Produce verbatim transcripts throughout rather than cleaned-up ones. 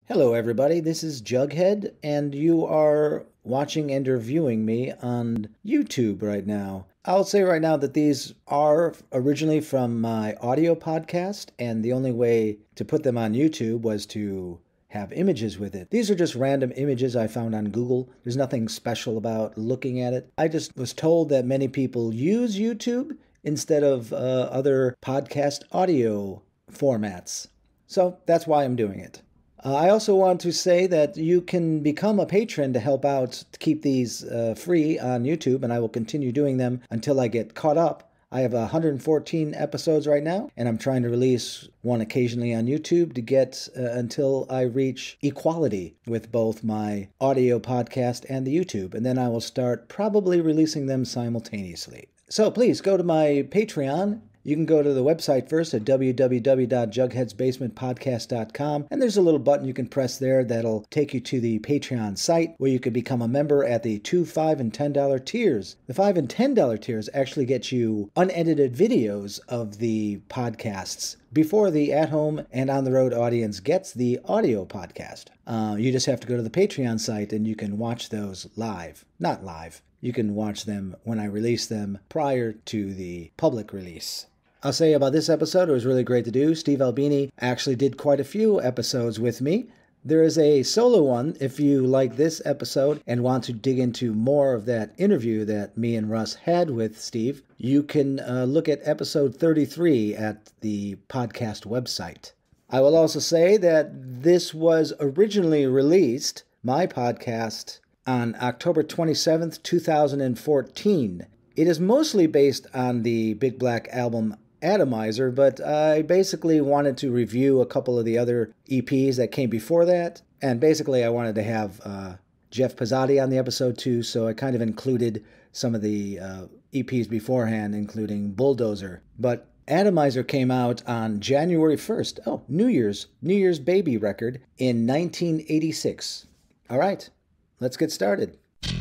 Hello everybody, this is Jughead, and you are watching and reviewing me on YouTube right now. I'll say right now that these are originally from my audio podcast, and the only way to put them on YouTube was to have images with it. These are just random images I found on Google. There's nothing special about looking at it. I just was told that many people use YouTube instead of uh, other podcast audio formats. So that's why I'm doing it. Uh, I also want to say that you can become a patron to help out to keep these uh, free on YouTube, and I will continue doing them until I get caught up. I have one hundred fourteen episodes right now, and I'm trying to release one occasionally on YouTube to get uh, until I reach equality with both my audio podcast and the YouTube, and then I will start probably releasing them simultaneously. So please go to my Patreon. You can go to the website first at w w w dot jugheads basement podcast dot com, and there's a little button you can press there that'll take you to the Patreon site where you can become a member at the two dollars, five dollars, and ten dollars tiers. The five dollars and ten dollars tiers actually get you unedited videos of the podcasts before the at-home and on-the-road audience gets the audio podcast. Uh, you just have to go to the Patreon site and you can watch those live. Not live. You can watch them when I release them prior to the public release. I'll say about this episode, it was really great to do. Steve Albini actually did quite a few episodes with me. There is a solo one if you like this episode and want to dig into more of that interview that me and Russ had with Steve. You can uh, look at episode thirty-three at the podcast website. I will also say that this was originally released, my podcast, on October twenty-seventh, two thousand fourteen. It is mostly based on the Big Black album Atomizer, but I basically wanted to review a couple of the other E Ps that came before that, and basically I wanted to have uh, Jeff Pezzati on the episode too, so I kind of included some of the uh, E Ps beforehand, including Bulldozer. But Atomizer came out on January first, oh, New Year's, New Year's baby record in nineteen eighty-six. All right, let's get started.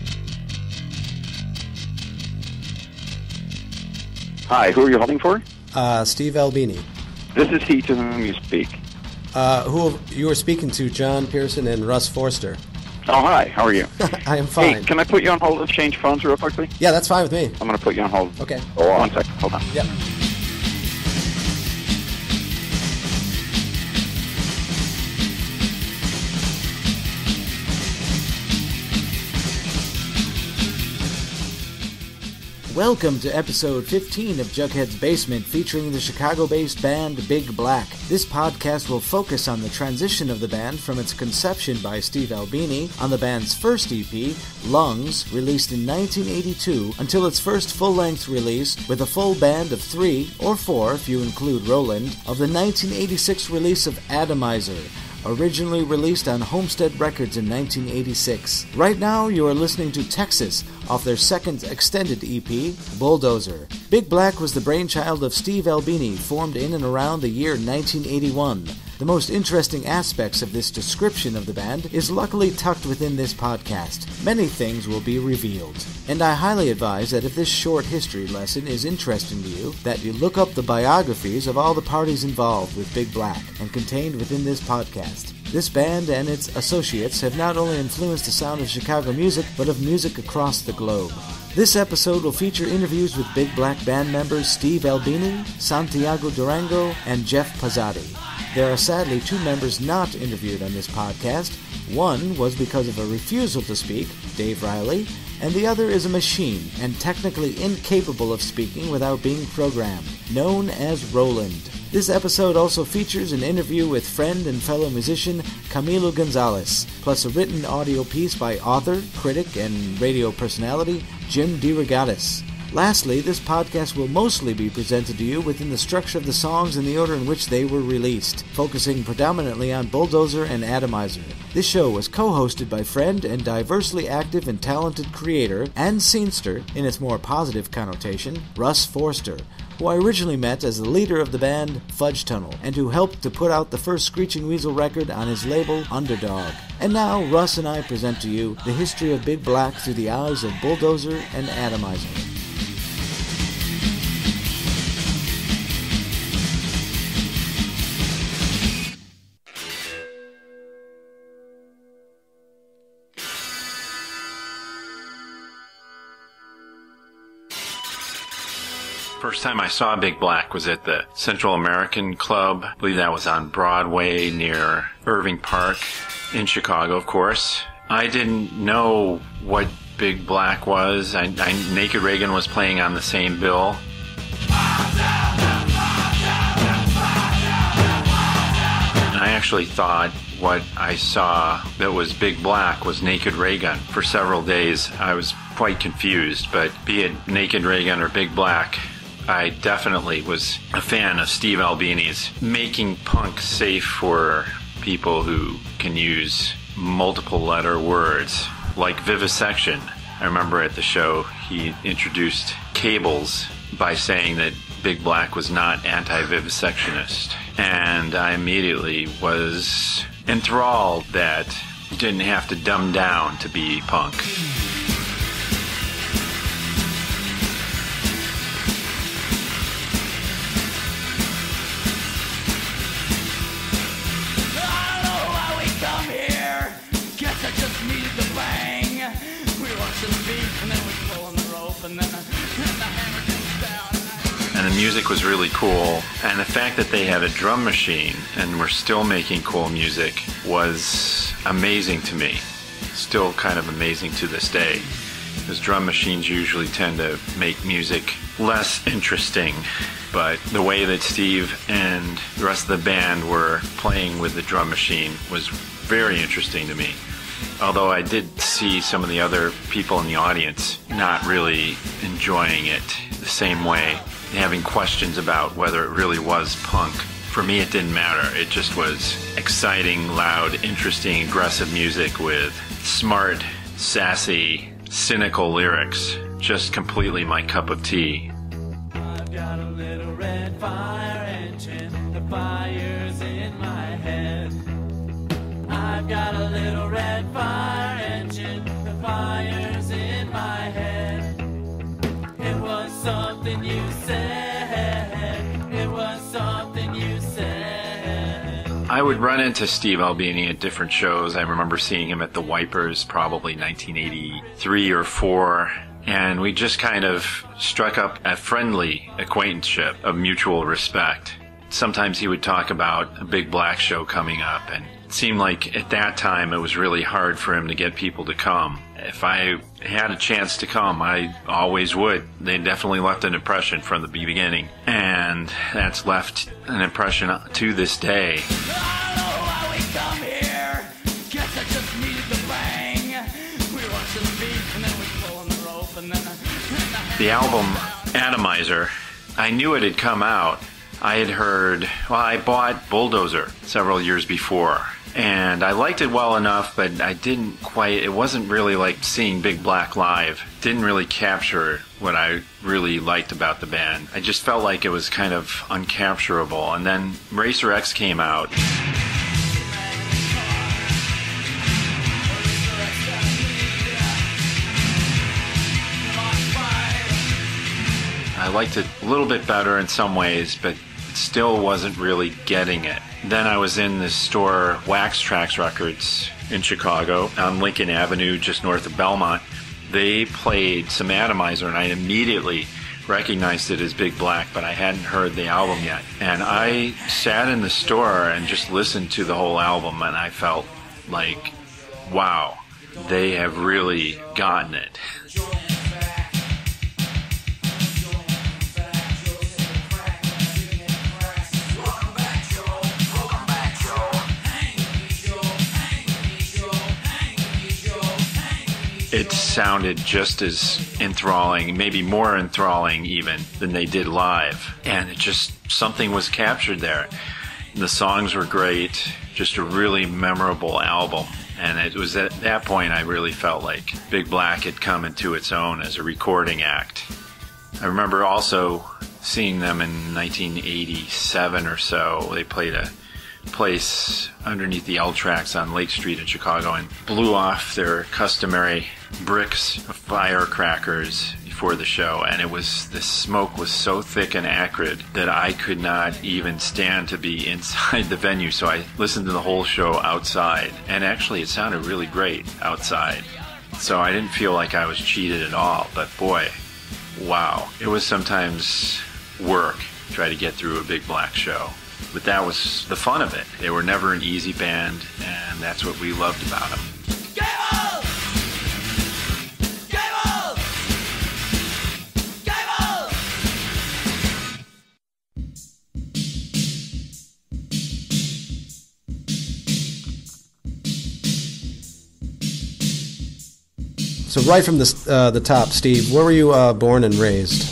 Hi, who are you holding for? Uh, Steve Albini. This is he to whom you speak. Uh, who you were speaking to, John Pearson and Russ Forster. Oh, hi, how are you? I am fine. Hey, can I put you on hold and change phones real quickly? Yeah, that's fine with me. I'm going to put you on hold. Okay. Oh, one second, hold on. Yep. Welcome to episode fifteen of Jughead's Basement, featuring the Chicago-based band Big Black. This podcast will focus on the transition of the band from its conception by Steve Albini on the band's first E P, Lungs, released in nineteen eighty-two, until its first full-length release with a full band of three, or four if you include Roland, of the nineteen eighty-six release of Atomizer, originally released on Homestead Records in nineteen eighty-six. Right now, you are listening to Texas, off their second extended E P, Bulldozer. Big Black was the brainchild of Steve Albini, formed in and around the year nineteen eighty-one. The most interesting aspects of this description of the band is luckily tucked within this podcast. Many things will be revealed. And I highly advise that if this short history lesson is interesting to you, that you look up the biographies of all the parties involved with Big Black and contained within this podcast. This band and its associates have not only influenced the sound of Chicago music, but of music across the globe. This episode will feature interviews with Big Black band members Steve Albini, Santiago Durango, and Jeff Pezzati. There are sadly two members not interviewed on this podcast. One was because of a refusal to speak, Dave Riley, and the other is a machine and technically incapable of speaking without being programmed, known as Roland. This episode also features an interview with friend and fellow musician Camilo Gonzalez, plus a written audio piece by author, critic, and radio personality Jim DeRogatis. Lastly, this podcast will mostly be presented to you within the structure of the songs and the order in which they were released, focusing predominantly on Bulldozer and Atomizer. This show was co-hosted by friend and diversely active and talented creator and scenester, in its more positive connotation, Russ Forster, who I originally met as the leader of the band Fudge Tunnel, and who helped to put out the first Screeching Weasel record on his label Underdog. And now, Russ and I present to you the history of Big Black through the eyes of Bulldozer and Atomizer. First time I saw Big Black was at the Central American Club. I believe that was on Broadway near Irving Park in Chicago, of course. I didn't know what Big Black was. I, I, Naked Reagan was playing on the same bill. I actually thought what I saw that was Big Black was Naked Reagan. For several days I was quite confused, but be it Naked Reagan or Big Black, I definitely was a fan of Steve Albini's making punk safe for people who can use multiple letter words, like vivisection. I remember at the show he introduced cables by saying that Big Black was not anti-vivisectionist, and I immediately was enthralled that you didn't have to dumb down to be punk. And the music was really cool, and the fact that they had a drum machine and were still making cool music was amazing to me. Still kind of amazing to this day, because drum machines usually tend to make music less interesting, but the way that Steve and the rest of the band were playing with the drum machine was very interesting to me. Although I did see some of the other people in the audience not really enjoying it the same way, having questions about whether it really was punk. For me, it didn't matter. It just was exciting, loud, interesting, aggressive music with smart, sassy, cynical lyrics. Just completely my cup of tea. I've got a little red fire engine, the fire's in my head. I've got a little red fire engine, the fire's in my head. It was something you said, it was something you said. I would run into Steve Albini at different shows. I remember seeing him at the Wipers, probably nineteen eighty-three or four, and we just kind of struck up a friendly acquaintanceship of mutual respect. Sometimes he would talk about a Big Black show coming up, and it seemed like at that time it was really hard for him to get people to come. If I had a chance to come, I always would. They definitely left an impression from the beginning, and that's left an impression to this day. I don't know why we come here. Guess I just needed the bang. We were watching the beat, and then we pull on the rope, and then the, the album Atomizer, I knew it had come out. I had heard, well, I bought Bulldozer several years before, and I liked it well enough, but I didn't quite, it wasn't really like seeing Big Black live. Didn't really capture what I really liked about the band. I just felt like it was kind of uncapturable. And then Racer X came out. I liked it a little bit better in some ways, but still wasn't really getting it. Then I was in this store, Wax Trax Records, in Chicago, on Lincoln Avenue, just north of Belmont. They played some Atomizer, and I immediately recognized it as Big Black, but I hadn't heard the album yet. And I sat in the store and just listened to the whole album, and I felt like, wow, they have really gotten it. It sounded just as enthralling, maybe more enthralling even, than they did live. And it just, something was captured there. The songs were great, just a really memorable album. And it was at that point I really felt like Big Black had come into its own as a recording act. I remember also seeing them in nineteen eighty-seven or so. They played a place underneath the L tracks on Lake Street in Chicago and blew off their customary bricks of firecrackers before the show, and it was, the smoke was so thick and acrid that I could not even stand to be inside the venue, so I listened to the whole show outside, and actually it sounded really great outside, so I didn't feel like I was cheated at all. But boy, wow, it was sometimes work, try to get through a big black show. But that was the fun of it. They were never an easy band, and that's what we loved about them. So right from the uh, the top, Steve, where were you uh, born and raised?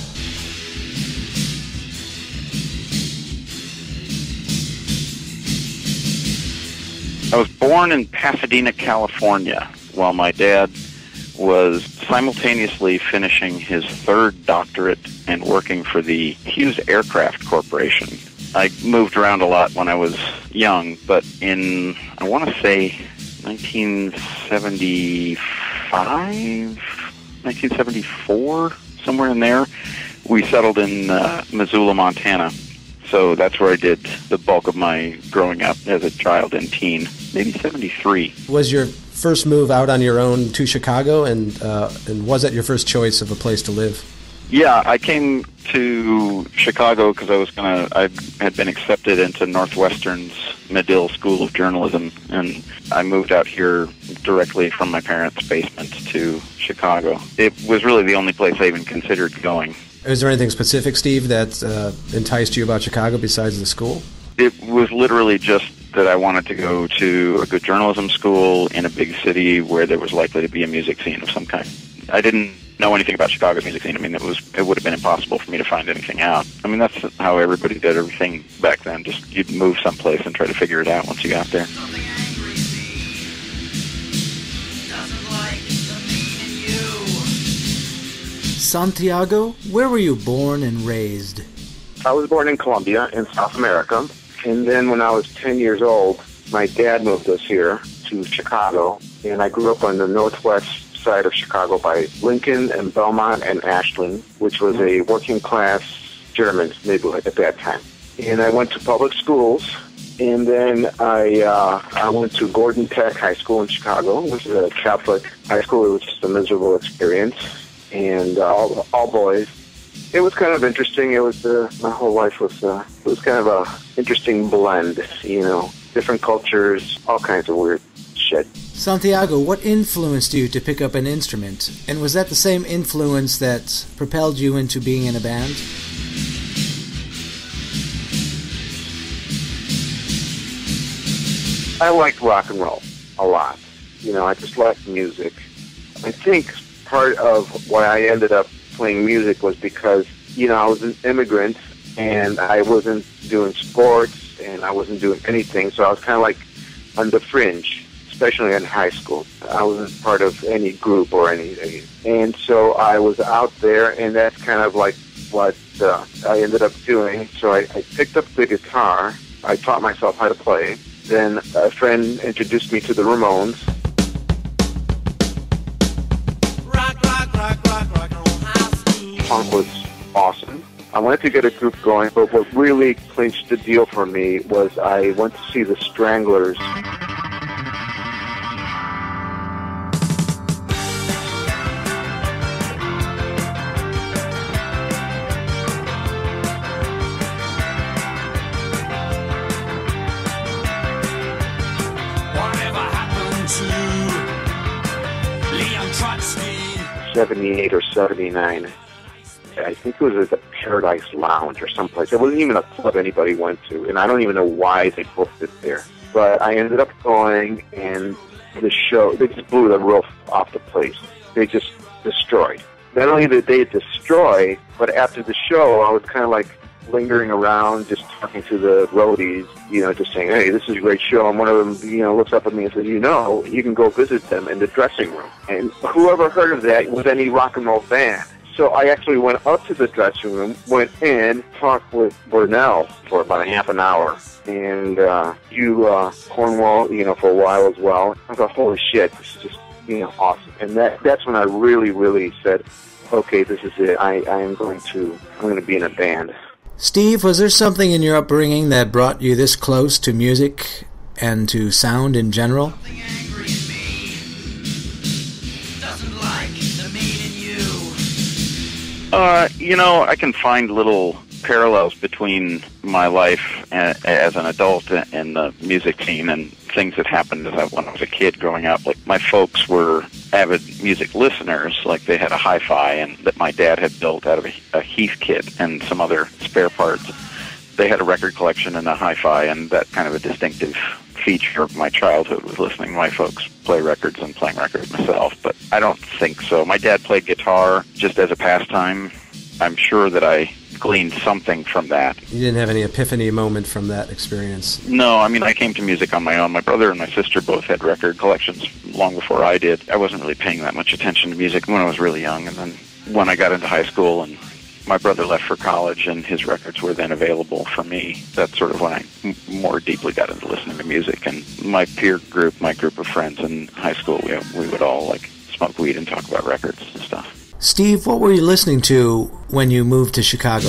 I was born in Pasadena, California, while my dad was simultaneously finishing his third doctorate and working for the Hughes Aircraft Corporation. I moved around a lot when I was young, but in, I want to say, nineteen seventy-five, nineteen seventy-four, somewhere in there, we settled in uh, Missoula, Montana. So that's where I did the bulk of my growing up as a child and teen, maybe seventy-three. Was your first move out on your own to Chicago, and uh, and was that your first choice of a place to live? Yeah, I came to Chicago because I was gonna. I had been accepted into Northwestern's Medill School of Journalism, and I moved out here directly from my parents' basement to Chicago. It was really the only place I even considered going. Is there anything specific, Steve, that uh, enticed you about Chicago besides the school? It was literally just that I wanted to go to a good journalism school in a big city where there was likely to be a music scene of some kind. I didn't know anything about Chicago's music scene. I mean, it was it would have been impossible for me to find anything out. I mean, that's how everybody did everything back then. Just you'd move someplace and try to figure it out once you got there. Santiago, where were you born and raised? I was born in Colombia in South America, and then when I was ten years old, my dad moved us here to Chicago, and I grew up on the northwest side of Chicago by Lincoln and Belmont and Ashland, which was a working-class German neighborhood at that time. And I went to public schools, and then I uh, I went to Gordon Tech High School in Chicago, which is a Catholic high school. It was just a miserable experience, and uh, all, all boys. It was kind of interesting. It was uh, my whole life was uh, it was kind of a interesting blend, you know, different cultures, all kinds of weird shit. Santiago, what influenced you to pick up an instrument? And was that the same influence that propelled you into being in a band? I liked rock and roll a lot. You know, I just liked music. I think part of why I ended up playing music was because, you know, I was an immigrant and I wasn't doing sports and I wasn't doing anything, so I was kind of like on the fringe, especially in high school. I wasn't part of any group or anything. And so I was out there, and that's kind of like what uh, I ended up doing. So I, I picked up the guitar. I taught myself how to play. Then a friend introduced me to the Ramones. Rock, rock, rock, rock, rock, roll high school. Punk was awesome. I wanted to get a group going, but what really clinched the deal for me was I went to see the Stranglers. seventy-eight or seventy-nine. I think it was at the Paradise Lounge or someplace. It wasn't even a club anybody went to, and I don't even know why they booked it there. But I ended up going, and the show, they just blew the roof off the place. They just destroyed. Not only did they destroy, but after the show, I was kind of like lingering around, just talking to the roadies, you know, just saying, hey, this is a great show. And one of them, you know, looks up at me and says, you know, you can go visit them in the dressing room. And whoever heard of that was any rock and roll band. So I actually went up to the dressing room, went in, talked with Burnell for about a half an hour, and uh, you, uh, Cornwall, you know, for a while as well. I thought, holy shit, this is just, you know, awesome. And that that's when I really, really said, okay, this is it. I, I am going to, I'm going to be in a band. Steve, was there something in your upbringing that brought you this close to music and to sound in general? Uh, you know, I can find little parallels between my life as an adult and the music scene and things that happened when I was a kid growing up. Like, my folks were avid music listeners. Like, they had a hi-fi and that my dad had built out of a, a Heath kit and some other spare parts. They had a record collection and a hi-fi, and that kind of a distinctive feature of my childhood was listening to my folks play records and playing records myself. But I don't think so. My dad played guitar just as a pastime. I'm sure that I gleaned something from that. You didn't have any epiphany moment from that experience? No, I mean, I came to music on my own. My brother and my sister both had record collections long before I did. I wasn't really paying that much attention to music when I was really young, and then when I got into high school and my brother left for college and his records were then available for me, that's sort of when I m- more deeply got into listening to music. And my peer group, my group of friends in high school, we, we would all like smoke weed and talk about records and stuff. Steve, what were you listening to when you moved to Chicago?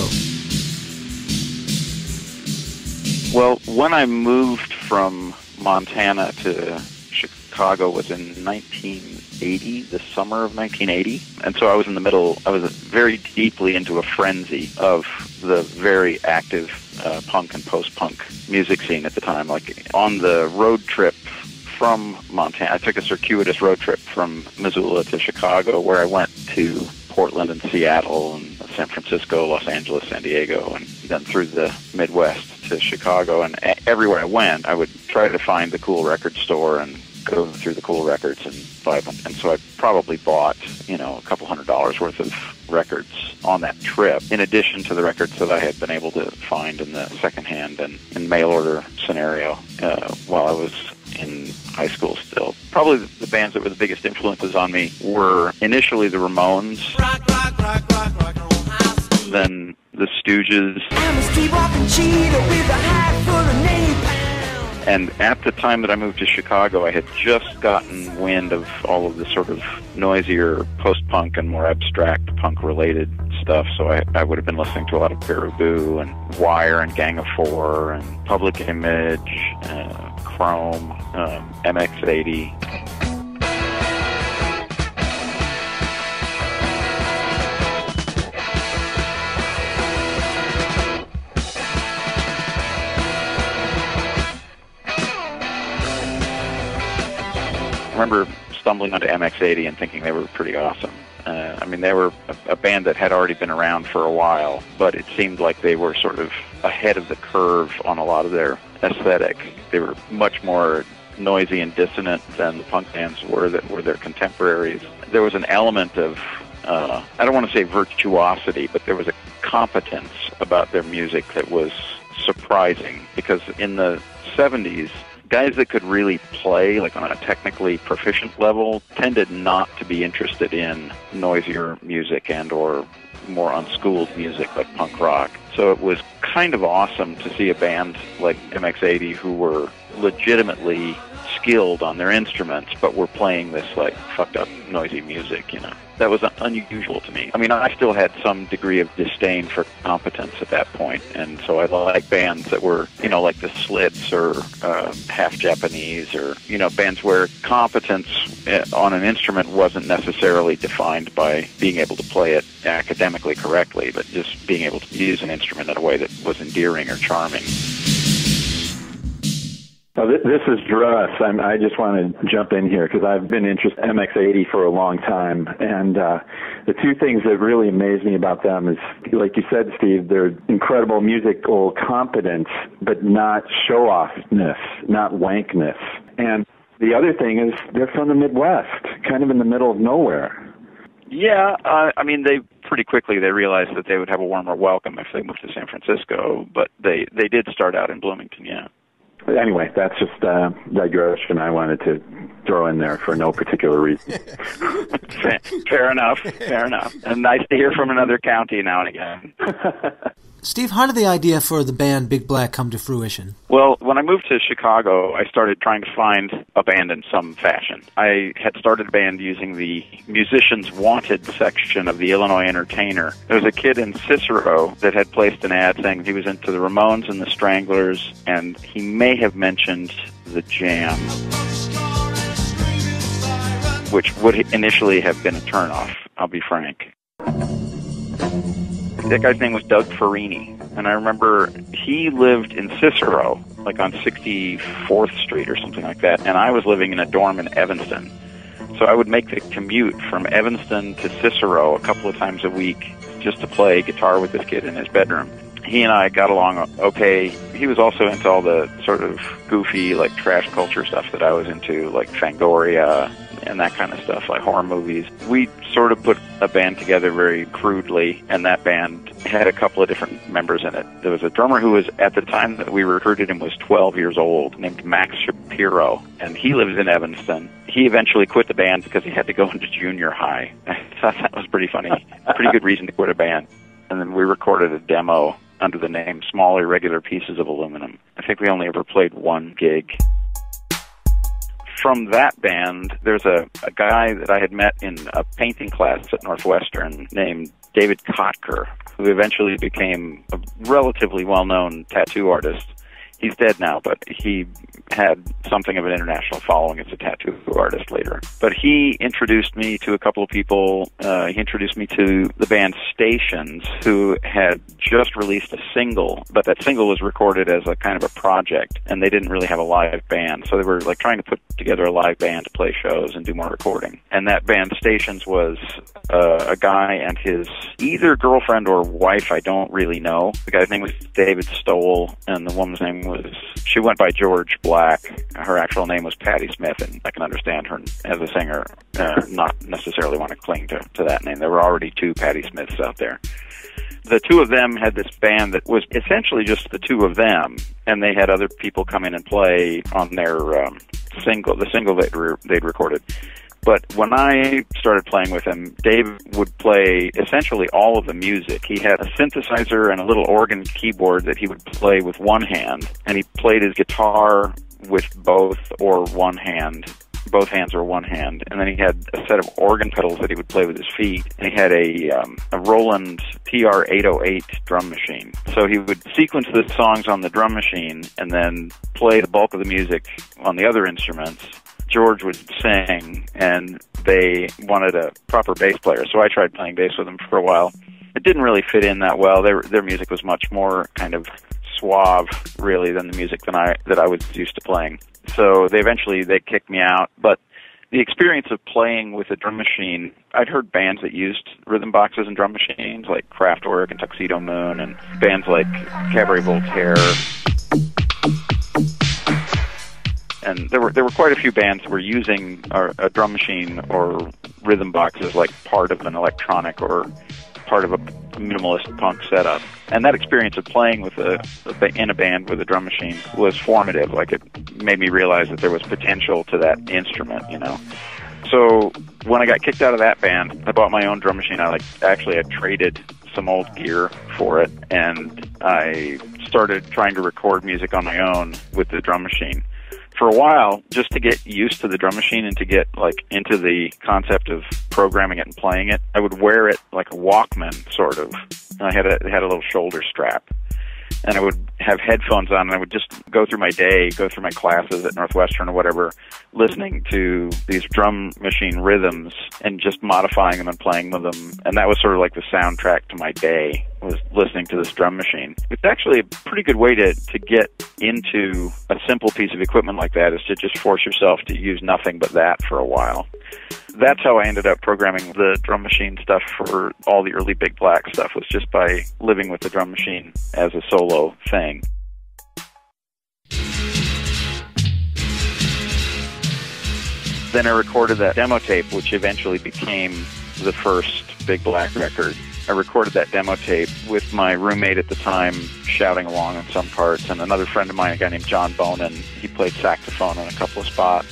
Well, when I moved from Montana to Chicago was in nineteen eighty, the summer of nineteen eighty. And so I was in the middle, I was very deeply into a frenzy of the very active uh, punk and post-punk music scene at the time. Like, on the road trip from Montana, I took a circuitous road trip from Missoula to Chicago, where I went to Portland and Seattle and San Francisco, Los Angeles, San Diego, and then through the Midwest to Chicago. And everywhere I went, I would try to find the cool record store and go through the cool records and buy them. And so I probably bought, you know, a couple hundred dollars worth of records on that trip, in addition to the records that I had been able to find in the secondhand and in mail order scenario uh, while I was in high school still. Probably the bands that were the biggest influences on me were initially the Ramones, Rock, rock, rock, rock, rock on high school. then the Stooges, I'm a streetwalking cheetah with a hat full of napalm. and at the time that I moved to Chicago, I had just gotten wind of all of the sort of noisier post-punk and more abstract punk-related stuff, so I, I would have been listening to a lot of Baraboo and Wire and Gang of Four and Public Image, uh, Chrome, um, M X eighty. I remember stumbling onto M X eighty and thinking they were pretty awesome. Uh, I mean, they were a, a band that had already been around for a while, but it seemed like they were sort of ahead of the curve on a lot of their aesthetic. They were much more noisy and dissonant than the punk bands were that were their contemporaries. There was an element of, uh, I don't want to say virtuosity, but there was a competence about their music that was surprising, because in the seventies, guys that could really play, like on a technically proficient level, tended not to be interested in noisier music and or more unschooled music like punk rock. So it was kind of awesome to see a band like M X eighty who were legitimately skilled on their instruments, but were playing this like fucked up noisy music, you know. That was unusual to me. I mean, I still had some degree of disdain for competence at that point, and so I like bands that were, you know, like the Slits or uh, Half Japanese, or, you know, bands where competence on an instrument wasn't necessarily defined by being able to play it academically correctly, but just being able to use an instrument in a way that was endearing or charming. Well, this is Russ. I'm, I just want to jump in here because I've been interested in M X eighty for a long time. And uh, the two things that really amaze me about them is, like you said, Steve, they're incredible musical competence, but not show-offness, not wankness. And the other thing is they're from the Midwest, kind of in the middle of nowhere. Yeah, uh, I mean, they pretty quickly they realized that they would have a warmer welcome if they moved to San Francisco, but they, they did start out in Bloomington, yeah. Anyway, that's just a uh, digression I wanted to throw in there for no particular reason. fair, fair enough, fair enough. And nice to hear from another county now and again. Steve, how did the idea for the band Big Black come to fruition? Well, when I moved to Chicago, I started trying to find a band in some fashion. I had started a band using the Musicians Wanted section of the Illinois Entertainer. There was a kid in Cicero that had placed an ad saying he was into the Ramones and the Stranglers, and he may have mentioned the Jam, which would initially have been a turnoff, I'll be frank. that guy's name was Doug Farini, and I remember he lived in Cicero, like on sixty-fourth Street or something like that, and I was living in a dorm in Evanston. So I would make the commute from Evanston to Cicero a couple of times a week just to play guitar with this kid in his bedroom. He and I got along okay. He was also into all the sort of goofy, like, trash culture stuff that I was into, like Fangoria and that kind of stuff, like horror movies. We sort of put a band together very crudely, and that band had a couple of different members in it. There was a drummer who was, at the time that we recruited him, was twelve years old, named Max Shapiro, and he lives in Evanston. He eventually quit the band because he had to go into junior high. I thought that was pretty funny. A pretty good reason to quit a band. And then we recorded a demo under the name Small Irregular Pieces of Aluminum. I think we only ever played one gig. From that band, there's a, a guy that I had met in a painting class at Northwestern named David Kotker, who eventually became a relatively well-known tattoo artist. He's dead now, but he had something of an international following as a tattoo artist later. But he introduced me to a couple of people. Uh, he introduced me to the band Stations, who had just released a single, but that single was recorded as a kind of a project, and they didn't really have a live band. So they were like trying to put together a live band to play shows and do more recording. And that band Stations was uh, a guy and his either girlfriend or wife, I don't really know. The guy's name was David Stoll, and the woman's name was, she went by George Black. Her actual name was Patti Smith, and I can understand her as a singer uh, not necessarily want to cling to, to that name. There were already two Patti Smiths out there. The two of them had this band that was essentially just the two of them, and they had other people come in and play on their um, single, the single they'd, re- they'd recorded. But when I started playing with him, Dave would play essentially all of the music. He had a synthesizer and a little organ keyboard that he would play with one hand, and he played his guitar with both or one hand, both hands or one hand. And then he had a set of organ pedals that he would play with his feet, and he had a, um, a Roland T R eight oh eight drum machine. So he would sequence the songs on the drum machine and then play the bulk of the music on the other instruments. George would sing, and they wanted a proper bass player, so I tried playing bass with them for a while. It didn't really fit in that well. Their their music was much more kind of suave, really, than the music that I that I was used to playing. So they eventually they kicked me out. But the experience of playing with a drum machine, I'd heard bands that used rhythm boxes and drum machines, like Kraftwerk and Tuxedo Moon, and bands like Cabaret Voltaire. And there were there were quite a few bands that were using a, a drum machine or rhythm boxes like part of an electronic or part of a minimalist punk setup. And that experience of playing with a, in a band with a drum machine was formative. Like, it made me realize that there was potential to that instrument, you know. So when I got kicked out of that band, I bought my own drum machine. I like actually I traded some old gear for it, and I started trying to record music on my own with the drum machine. For a while, just to get used to the drum machine and to get like into the concept of programming it and playing it, I would wear it like a Walkman, sort of. And I had a it had a little shoulder strap, and I would have headphones on, and I would just go through my day, go through my classes at Northwestern or whatever, listening to these drum machine rhythms and just modifying them and playing with them. And that was sort of like the soundtrack to my day, was listening to this drum machine. It's actually a pretty good way to, to get into a simple piece of equipment like that, is to just force yourself to use nothing but that for a while. That's how I ended up programming the drum machine stuff for all the early Big Black stuff, was just by living with the drum machine as a solo thing. Then I recorded that demo tape, which eventually became the first Big Black record. I recorded that demo tape with my roommate at the time shouting along on some parts, and another friend of mine, a guy named John Bonin. He played saxophone on a couple of spots.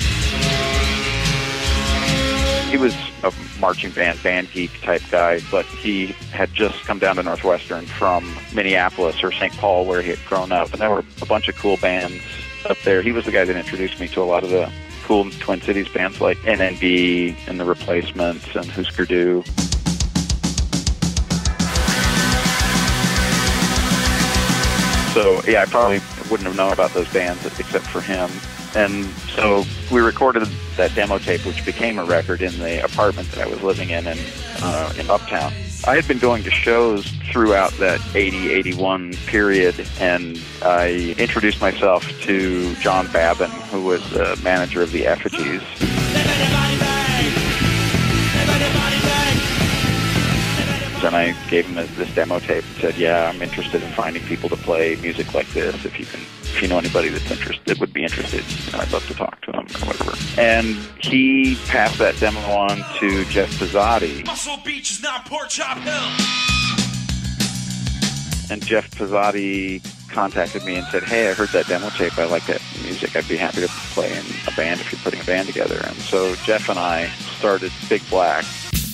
He was a marching band, band geek type guy, but he had just come down to Northwestern from Minneapolis or Saint Paul, where he had grown up, and there were a bunch of cool bands up there. He was the guy that introduced me to a lot of the cool Twin Cities bands like N N B and The Replacements and Husker Du. So, yeah, I probably wouldn't have known about those bands except for him. And so we recorded that demo tape, which became a record, in the apartment that I was living in in, uh, in Uptown. I had been going to shows throughout that eighty, eighty-one period, and I introduced myself to John Babin, who was the manager of the Effigies. And I gave him this demo tape and said, yeah, I'm interested in finding people to play music like this. If you can, if you know anybody that's interested, would be interested, you know, I'd love to talk to them or whatever. And he passed that demo on to Jeff Pezzati. Muscle Beach is now Pork Chop Hill. And Jeff Pezzati contacted me and said, hey, I heard that demo tape. I like that music. I'd be happy to play in a band if you're putting a band together. And so Jeff and I started Big Black.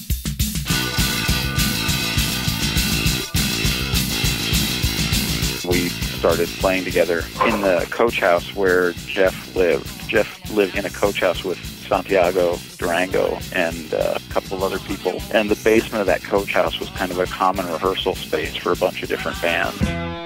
We started playing together in the coach house where Jeff lived. Jeff lived in a coach house with Santiago Durango and uh, a couple of other people. And the basement of that coach house was kind of a common rehearsal space for a bunch of different bands.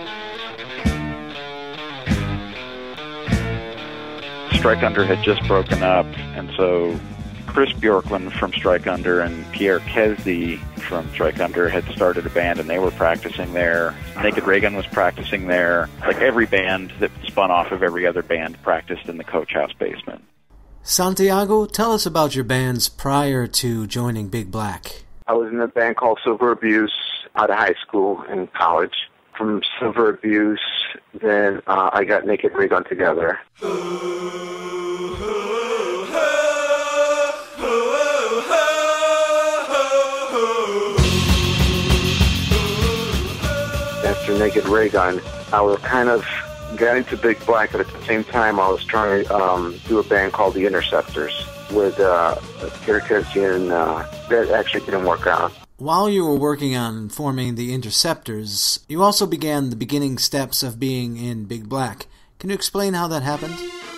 Strike Under had just broken up, and so Chris Bjorklund from Strike Under and Pierre Kesdy from Strike Under had started a band, and they were practicing there. Naked Raygun was practicing there. Like every band that spun off of every other band practiced in the coach house basement. Santiago, tell us about your bands prior to joining Big Black. I was in a band called Silver Abuse out of high school and college. From Silver Abuse, then uh, I got Naked Raygun together. After Naked Raygun, I was kind of got into Big Black, but at the same time I was trying to um, do a band called The Interceptors with uh, Characterized, and uh, that actually didn't work out. While you were working on forming The Interceptors, you also began the beginning steps of being in Big Black. Can you explain how that happened?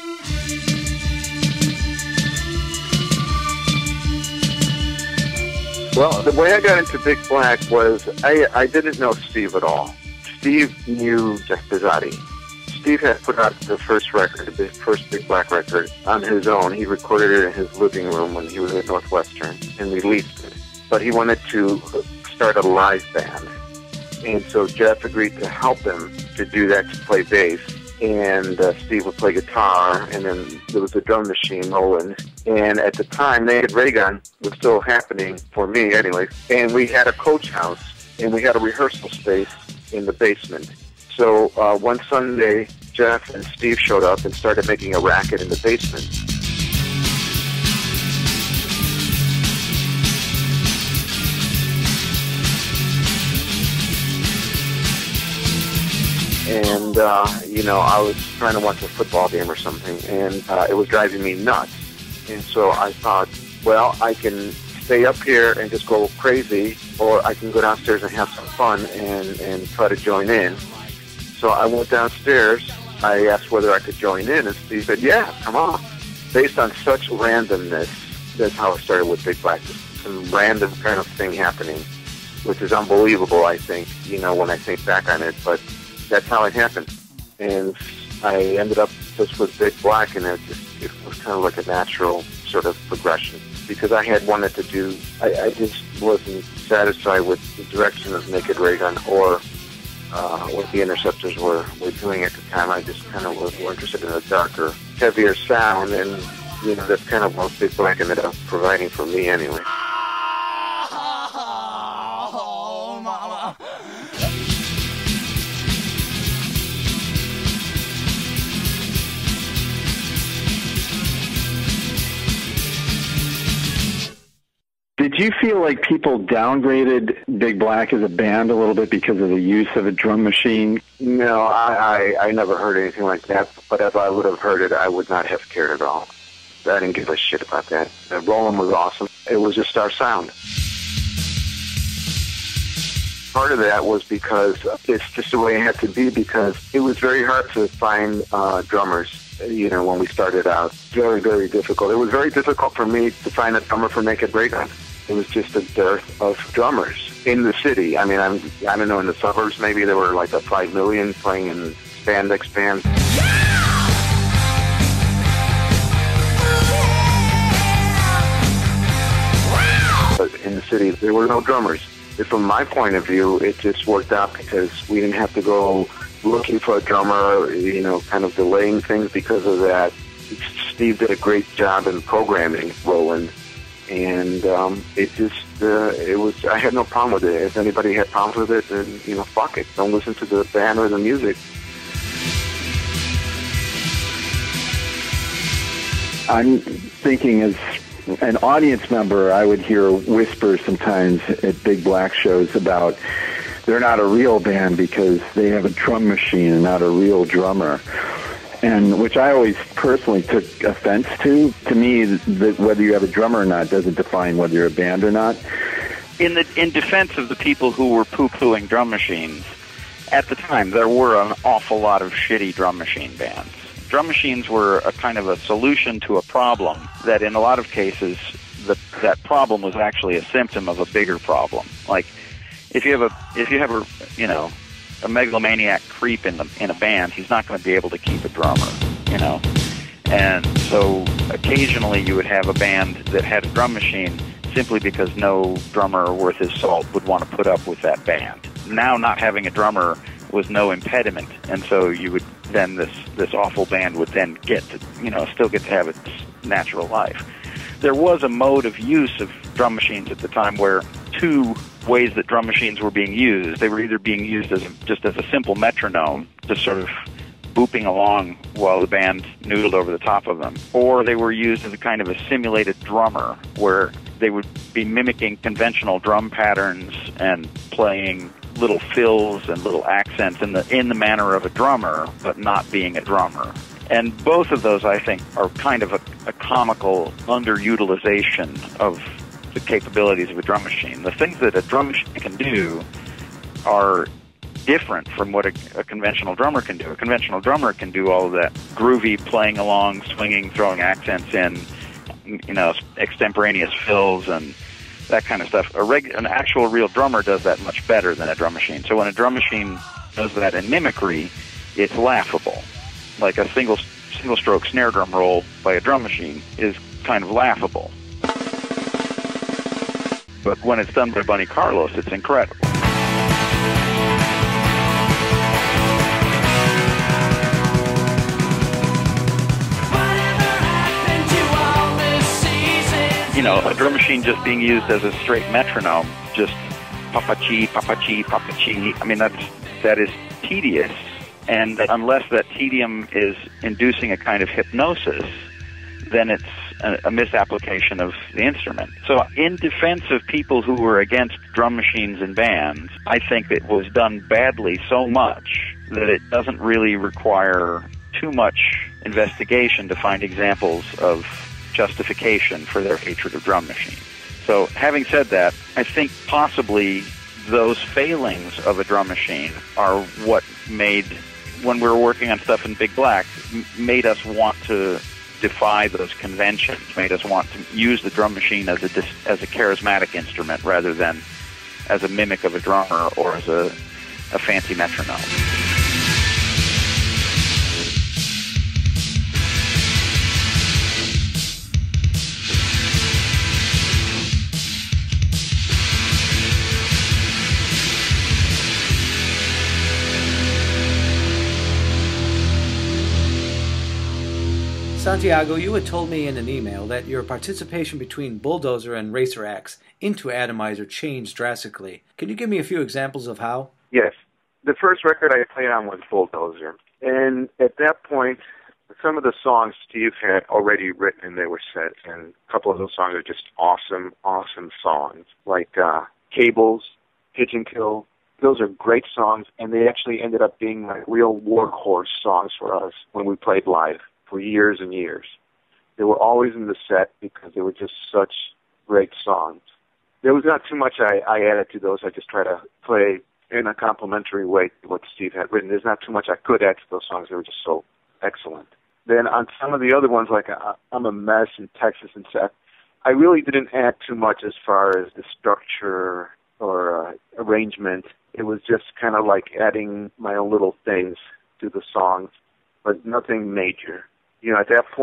Well, the way I got into Big Black was I, I didn't know Steve at all. Steve knew Jeff Pezzati. Steve had put out the first record, the first Big Black record, on his own. He recorded it in his living room when he was at Northwestern and released it. But he wanted to start a live band. And so Jeff agreed to help him to do that, to play bass. And uh, Steve would play guitar, and then there was a drum machine, Roland. And at the time, Naked Raygun was still happening, for me anyway. And we had a coach house, and we had a rehearsal space in the basement. So uh, one Sunday, Jeff and Steve showed up and started making a racket in the basement. And, uh, you know, I was trying to watch a football game or something, and uh, it was driving me nuts. And so I thought, well, I can stay up here and just go crazy, or I can go downstairs and have some fun and, and try to join in. So I went downstairs. I asked whether I could join in, and Steve said, yeah, come on. Based on such randomness, that's how it started with Big Black. Just some random kind of thing happening, which is unbelievable, I think, you know, when I think back on it. But that's how it happened. And I ended up just with Big Black, and it, just, it was kind of like a natural sort of progression. Because I had wanted to do, I, I just wasn't satisfied with the direction of Naked Raygun or uh, what the Interceptors were, were doing at the time. I just kind of was more interested in a darker, heavier sound, and, you know, that's kind of what Big Black ended up providing for me anyway. Oh, mama. Did you feel like people downgraded Big Black as a band a little bit because of the use of a drum machine? No, I, I, I never heard anything like that, but if I would have heard it, I would not have cared at all. I didn't give a shit about that. Uh, Roland was awesome. It was just our sound. Part of that was because it's just the way it had to be, because it was very hard to find uh, drummers, you know, when we started out. Very, very difficult. It was very difficult for me to find a drummer for Naked Raygun. It was just a dearth of drummers in the city. I mean, I'm, I don't know, in the suburbs maybe there were like a five million playing in spandex bands. But in the city, there were no drummers. from my point of view, it just worked out because we didn't have to go looking for a drummer, you know, kind of delaying things because of that. Steve did a great job in programming Roland, and um, it just, uh, it was, I had no problem with it. If anybody had problems with it, then, you know, fuck it. Don't listen to the band or the music. I'm thinking as an audience member, I would hear whispers sometimes at Big Black shows about they're not a real band because they have a drum machine and not a real drummer. And which I always personally took offense to. To me, that whether you have a drummer or not doesn't define whether you're a band or not. In the in defense of the people who were poo-pooing drum machines, at the time there were an awful lot of shitty drum machine bands. Drum machines were a kind of a solution to a problem that in a lot of cases the, that problem was actually a symptom of a bigger problem. Like if you have a if you have a you know a megalomaniac creep in the in a band, he's not going to be able to keep a drummer, you know. And so occasionally you would have a band that had a drum machine simply because no drummer worth his salt would want to put up with that band. Now not having a drummer was no impediment, and so you would then this this awful band would then get to, you know, still get to have its natural life. There was a mode of use of drum machines at the time where two ways that drum machines were being used. They were either being used as a, just as a simple metronome, just sort of booping along while the band noodled over the top of them, or they were used as a kind of a simulated drummer where they would be mimicking conventional drum patterns and playing little fills and little accents in the in the manner of a drummer, but not being a drummer. And both of those, I think, are kind of a, a comical underutilization of the capabilities of a drum machine. The things that a drum machine can do are different from what a, a conventional drummer can do. A conventional drummer can do all of that groovy playing along, swinging, throwing accents in, you know, extemporaneous fills and that kind of stuff. A reg, an actual real drummer does that much better than a drum machine. So when a drum machine does that in mimicry, it's laughable. Like a single single stroke snare drum roll by a drum machine is kind of laughable. But when it's done by Bunny Carlos, it's incredible. You know, a drum machine just being used as a straight metronome, just papa-chi, papa-chi, papa-chi. I mean, that's, that is tedious. And unless that tedium is inducing a kind of hypnosis, then it's a, a misapplication of the instrument. So in defense of people who were against drum machines in bands, I think it was done badly so much that it doesn't really require too much investigation to find examples of justification for their hatred of drum machines. So having said that, I think possibly those failings of a drum machine are what made, when we were working on stuff in Big Black, m- made us want to defy those conventions, made us want to use the drum machine as a dis- as a charismatic instrument rather than as a mimic of a drummer or as a, a fancy metronome. Santiago, you had told me in an email that your participation between Bulldozer and Racer X into Atomizer changed drastically. Can you give me a few examples of how? Yes. The first record I played on was Bulldozer. And at that point, some of the songs Steve had already written and they were set. And a couple of those songs are just awesome, awesome songs. Like uh, Cables, Pigeon Kill. Those are great songs, and they actually ended up being like real workhorse songs for us when we played live. For years and years. They were always in the set because they were just such great songs. There was not too much I, I added to those. I just try to play in a complimentary way to what Steve had written. There's not too much I could add to those songs. They were just so excellent. Then on some of the other ones, like uh, I'm a Mess in Texas and Seth, I really didn't add too much as far as the structure or uh, arrangement. It was just kind of like adding my own little things to the songs, but nothing major. You know, at that point,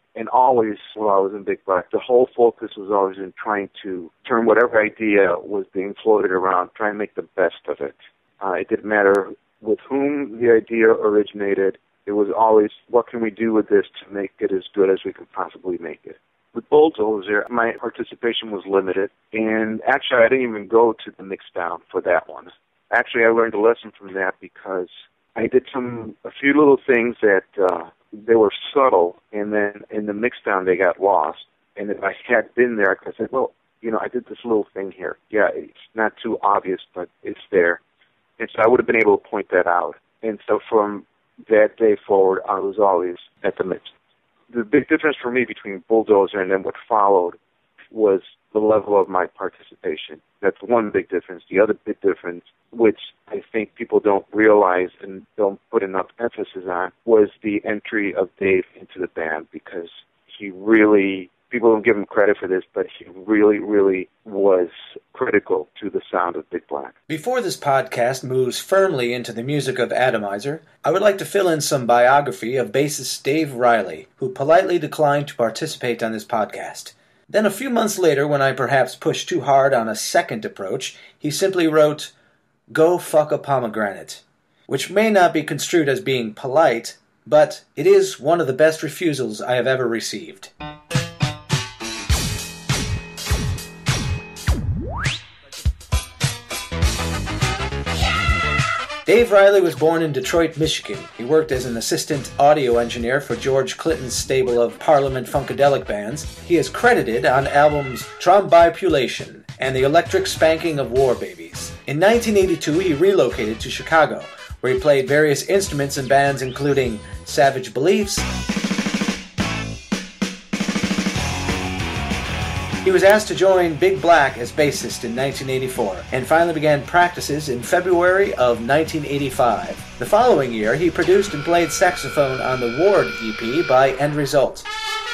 And always, while I was in Big Black, the whole focus was always in trying to turn whatever idea was being floated around, try and make the best of it. Uh, it didn't matter with whom the idea originated. It was always, what can we do with this to make it as good as we could possibly make it? With Bulldozer, my participation was limited, and actually I didn't even go to the mix down for that one. Actually, I learned a lesson from that because I did some a few little things that uh, they were subtle, and then in the mix down they got lost. And if I had been there, I could have said, well, you know, I did this little thing here. Yeah, it's not too obvious, but it's there. And so I would have been able to point that out. And so from that day forward, I was always at the mix. The big difference for me between Bulldozer and then what followed was the level of my participation. That's one big difference. The other big difference, which I think people don't realize and don't put enough emphasis on, was the entry of Dave into the band, because he really, people don't give him credit for this, but he really, really was critical to the sound of Big Black. Before this podcast moves firmly into the music of Atomizer, I would like to fill in some biography of bassist Dave Riley, who politely declined to participate on this podcast. Then a few months later, when I perhaps pushed too hard on a second approach, he simply wrote, "Go fuck a pomegranate," which may not be construed as being polite, but it is one of the best refusals I have ever received. Dave Riley was born in Detroit, Michigan. He worked as an assistant audio engineer for George Clinton's stable of Parliament Funkadelic bands. He is credited on albums Trombipulation and The Electric Spanking of War Babies. In nineteen eighty-two, he relocated to Chicago, where he played various instruments in bands including Savage Beliefs. He was asked to join Big Black as bassist in nineteen eighty-four, and finally began practices in February of nineteen eighty-five. The following year, he produced and played saxophone on the Ward E P by End Result.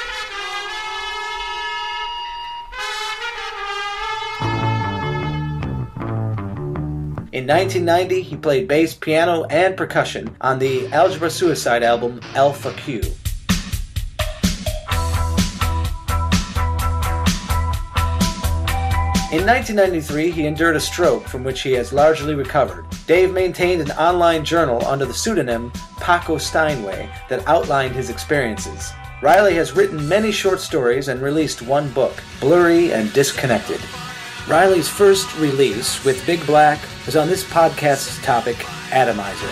In nineteen ninety, he played bass, piano, and percussion on the Algebra Suicide album Alpha Q. In nineteen ninety-three, he endured a stroke from which he has largely recovered. Dave maintained an online journal under the pseudonym Paco Steinway that outlined his experiences. Riley has written many short stories and released one book, Blurry and Disconnected. Riley's first release with Big Black was on this podcast's topic, Atomizer.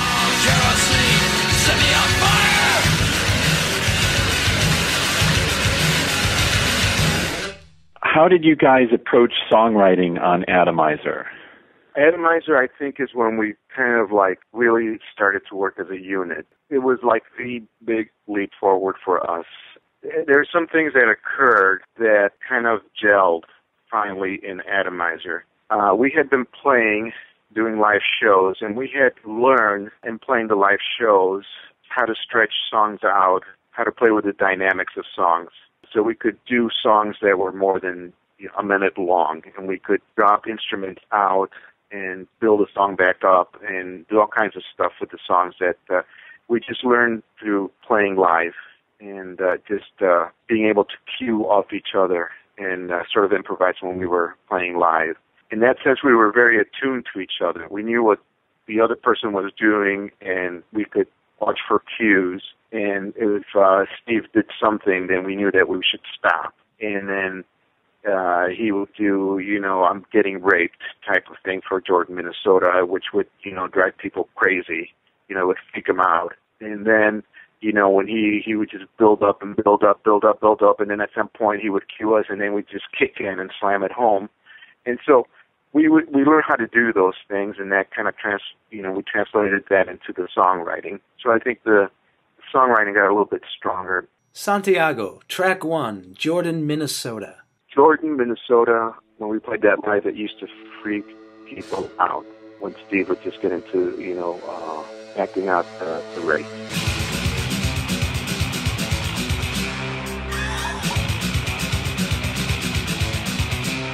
How did you guys approach songwriting on Atomizer? Atomizer, I think, is when we kind of like really started to work as a unit. It was like the big leap forward for us. There are some things that occurred that kind of gelled finally in Atomizer. Uh, we had been playing, doing live shows, and we had to learn in playing the live shows how to stretch songs out, how to play with the dynamics of songs. So we could do songs that were more than you know, a minute long, and we could drop instruments out and build a song back up and do all kinds of stuff with the songs that uh, we just learned through playing live and uh, just uh, being able to cue off each other and uh, sort of improvise when we were playing live. In that sense, we were very attuned to each other. We knew what the other person was doing, and we could watch for cues. And if uh, Steve did something, then we knew that we should stop. And then uh, he would do, you know, I'm getting raped type of thing for Jordan, Minnesota, which would, you know, drive people crazy, you know, would freak them out. And then, you know, when he, he would just build up and build up, build up, build up, and then at some point he would cue us, and then we'd just kick in and slam it home. And so we would, we learned how to do those things, and that kind of, trans, you know, we translated that into the songwriting. So I think the songwriting got a little bit stronger. Santiago, track one, Jordan, Minnesota. Jordan, Minnesota, when we played that live, it used to freak people out when Steve would just get into, you know, uh, acting out uh, the rape.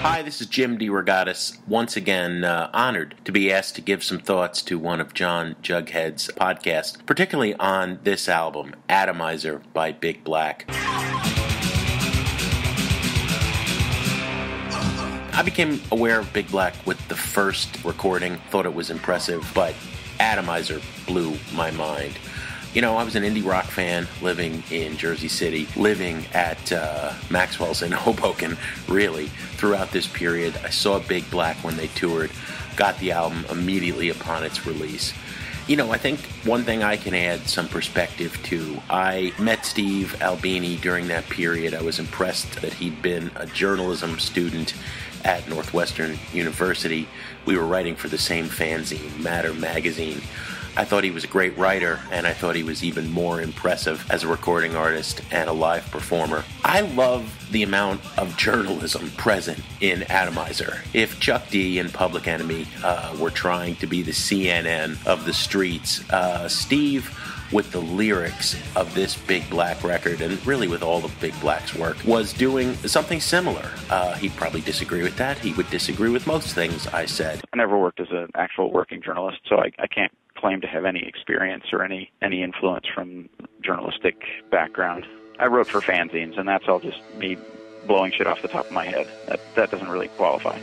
Hi, this is Jim DeRogatis, once again uh, honored to be asked to give some thoughts to one of John Jughead's podcasts, particularly on this album, Atomizer by Big Black. I became aware of Big Black with the first recording, thought it was impressive, but Atomizer blew my mind. You know, I was an indie rock fan living in Jersey City, living at uh, Maxwell's in Hoboken, really, throughout this period. I saw Big Black when they toured, got the album immediately upon its release. You know, I think one thing I can add some perspective to, I met Steve Albini during that period. I was impressed that he'd been a journalism student at Northwestern University. We were writing for the same fanzine, Matter magazine. I thought he was a great writer, and I thought he was even more impressive as a recording artist and a live performer. I love the amount of journalism present in Atomizer. If Chuck D and Public Enemy uh, were trying to be the C N N of the streets, uh, Steve, with the lyrics of this Big Black record, and really with all of Big Black's work, was doing something similar. Uh, he'd probably disagree with that. He would disagree with most things I said. I never worked as an actual working journalist, so I, I can't claim to have any experience or any, any influence from journalistic background. I wrote for fanzines, and that's all just me blowing shit off the top of my head. That, that doesn't really qualify.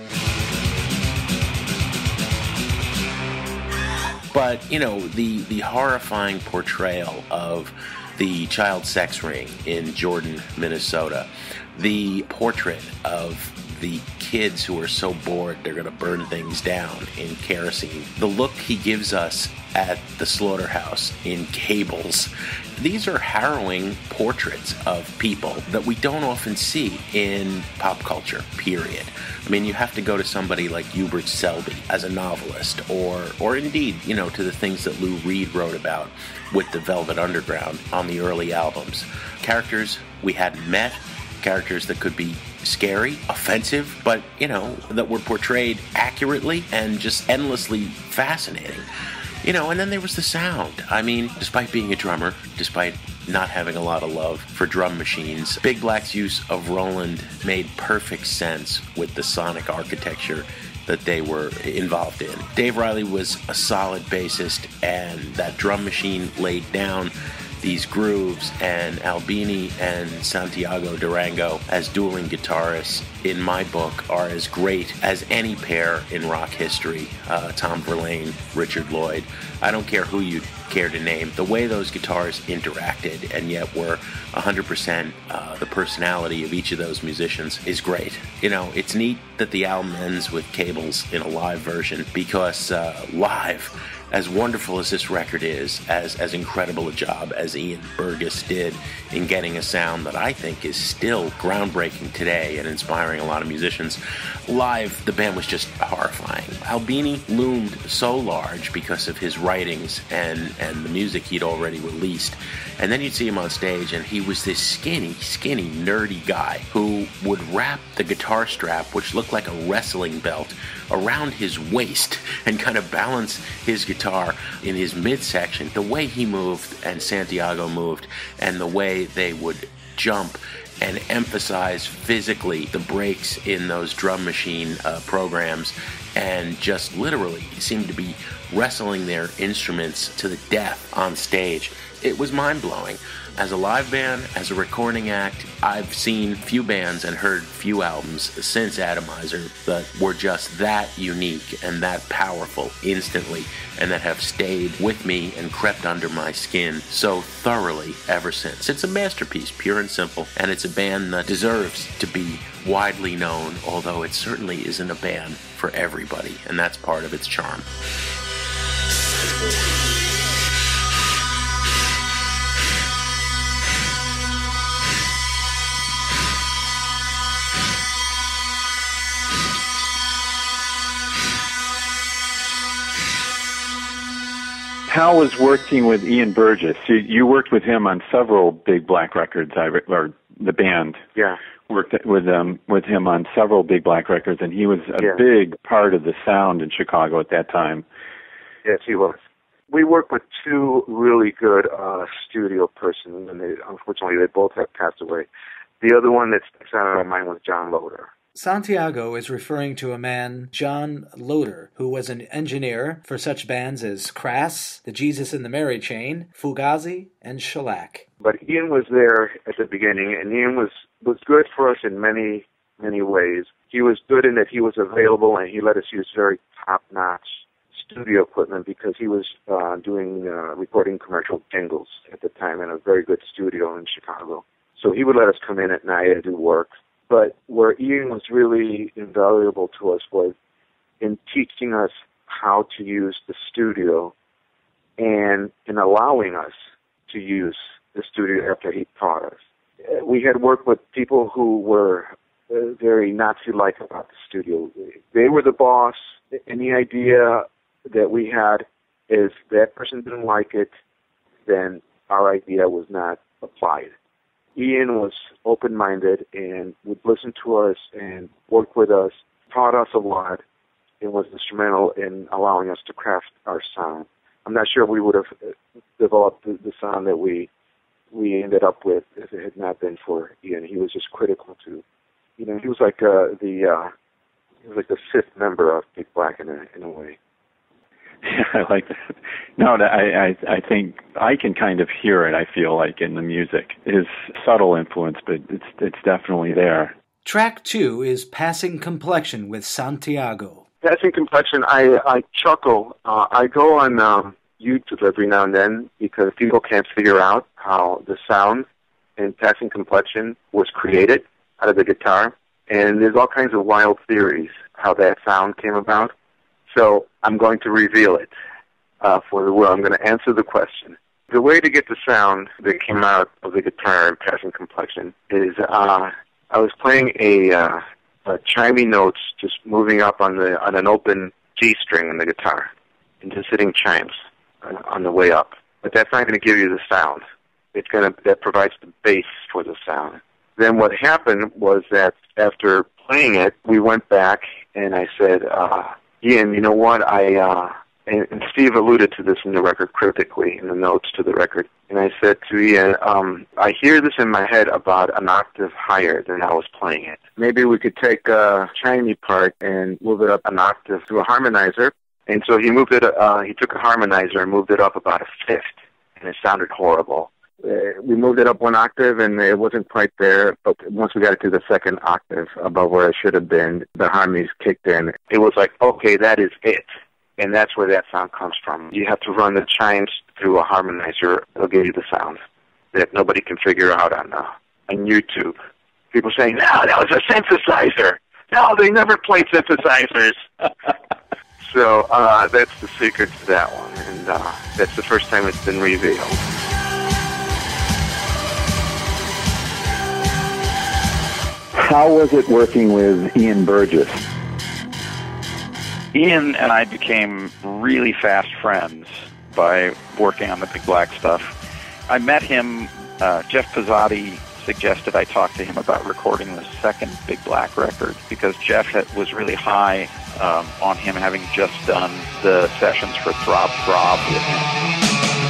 But, you know, the, the horrifying portrayal of the child sex ring in Jordan, Minnesota, the portrait of the kids who are so bored they're going to burn things down in kerosene, the look he gives us at the slaughterhouse in Cables. These are harrowing portraits of people that we don't often see in pop culture, period. I mean, you have to go to somebody like Hubert Selby as a novelist, or or indeed, you know, to the things that Lou Reed wrote about with the Velvet Underground on the early albums. Characters we hadn't met, characters that could be scary, offensive, but, you know, that were portrayed accurately and just endlessly fascinating. You know, and then there was the sound. I mean, despite being a drummer, despite not having a lot of love for drum machines, Big Black's use of Roland made perfect sense with the sonic architecture that they were involved in. Dave Riley was a solid bassist, and that drum machine laid down these grooves, and Albini and Santiago Durango as dueling guitarists, in my book, are as great as any pair in rock history. Uh, Tom Verlaine, Richard Lloyd, I don't care who you care to name. The way those guitars interacted and yet were one hundred percent uh, the personality of each of those musicians is great. You know, it's neat that the album ends with Cables in a live version, because uh, live, as wonderful as this record is, as as incredible a job as Ian Burgess did in getting a sound that I think is still groundbreaking today and inspiring a lot of musicians, live, the band was just horrifying. Albini loomed so large because of his writings and, and the music he'd already released. And then you'd see him on stage, and he was this skinny, skinny, nerdy guy who would wrap the guitar strap, which looked like a wrestling belt, around his waist and kind of balance his guitar in his midsection. The way he moved and Santiago moved, and the way they would jump and emphasize physically the breaks in those drum machine uh, programs, and just literally seemed to be wrestling their instruments to the death on stage. It was mind-blowing. As a live band, as a recording act, I've seen few bands and heard few albums since Atomizer that were just that unique and that powerful instantly, and that have stayed with me and crept under my skin so thoroughly ever since. It's a masterpiece, pure and simple, and it's a band that deserves to be widely known, although it certainly isn't a band for everybody, and that's part of its charm. How was working with Ian Burgess? You, you worked with him on several Big Black records, I, or the band. Yeah. Worked with um with him on several Big Black records, and he was a yeah. big part of the sound in Chicago at that time. Yes, he was. We worked with two really good uh, studio persons, and they, unfortunately they both have passed away. The other one that sticks out of my mind was John Loder. Santiago is referring to a man, John Loder, who was an engineer for such bands as Crass, The Jesus and the Mary Chain, Fugazi, and Shellac. But Ian was there at the beginning, and Ian was, was good for us in many, many ways. He was good in that he was available, and he let us use very top-notch studio equipment because he was uh, doing uh, recording commercial jingles at the time in a very good studio in Chicago. So he would let us come in at night and do work. But where Ian was really invaluable to us was in teaching us how to use the studio and in allowing us to use the studio after he taught us. We had worked with people who were uh, very Nazi-like about the studio. They were the boss, and the idea that we had is that person didn't like it, then our idea was not applied. Ian was open-minded and would listen to us and work with us, taught us a lot, and was instrumental in allowing us to craft our sound. I'm not sure we would have developed the, the sound that we we ended up with if it had not been for Ian. He was just critical to, you know, he was like uh, the uh, he was like the fifth member of Big Black in a in a way. Yeah, I like that. No, I, I I think I can kind of hear it, I feel like, in the music. His subtle influence, but it's it's definitely there. Track two is Passing Complexion with Santiago. Passing Complexion, I, I chuckle. Uh, I go on um, YouTube every now and then because people can't figure out how the sound in Passing Complexion was created out of the guitar. And there's all kinds of wild theories how that sound came about. So I'm going to reveal it uh, for the world. I'm going to answer the question. The way to get the sound that came out of the guitar in Passing Complexion is uh, I was playing a, uh, a chimey notes, just moving up on the on an open G string on the guitar, and just hitting chimes uh, on the way up. But that's not going to give you the sound. It's going to that provides the bass for the sound. Then what happened was that after playing it, we went back and I said, uh, Ian, you know what, I, uh, and, and Steve alluded to this in the record cryptically, in the notes to the record, and I said to Ian, um, I hear this in my head about an octave higher than I was playing it. Maybe we could take a chimey part and move it up an octave to a harmonizer, and so he moved it, uh, he took a harmonizer and moved it up about a fifth, and it sounded horrible. Uh, we moved it up one octave, and it wasn't quite there, but once we got it to the second octave above where it should have been, the harmonies kicked in. It was like, okay, that is it. And that's where that sound comes from. You have to run the chimes through a harmonizer. It'll give you the sound that nobody can figure out on, uh, on YouTube. People saying, no, that was a synthesizer. No, they never played synthesizers. So uh, that's the secret to that one, and uh, that's the first time it's been revealed. How was it working with Ian Burgess? Ian and I became really fast friends by working on the Big Black stuff. I met him, uh, Jeff Pezzati suggested I talk to him about recording the second Big Black record because Jeff had, was really high um, on him having just done the sessions for Throb Throb with him.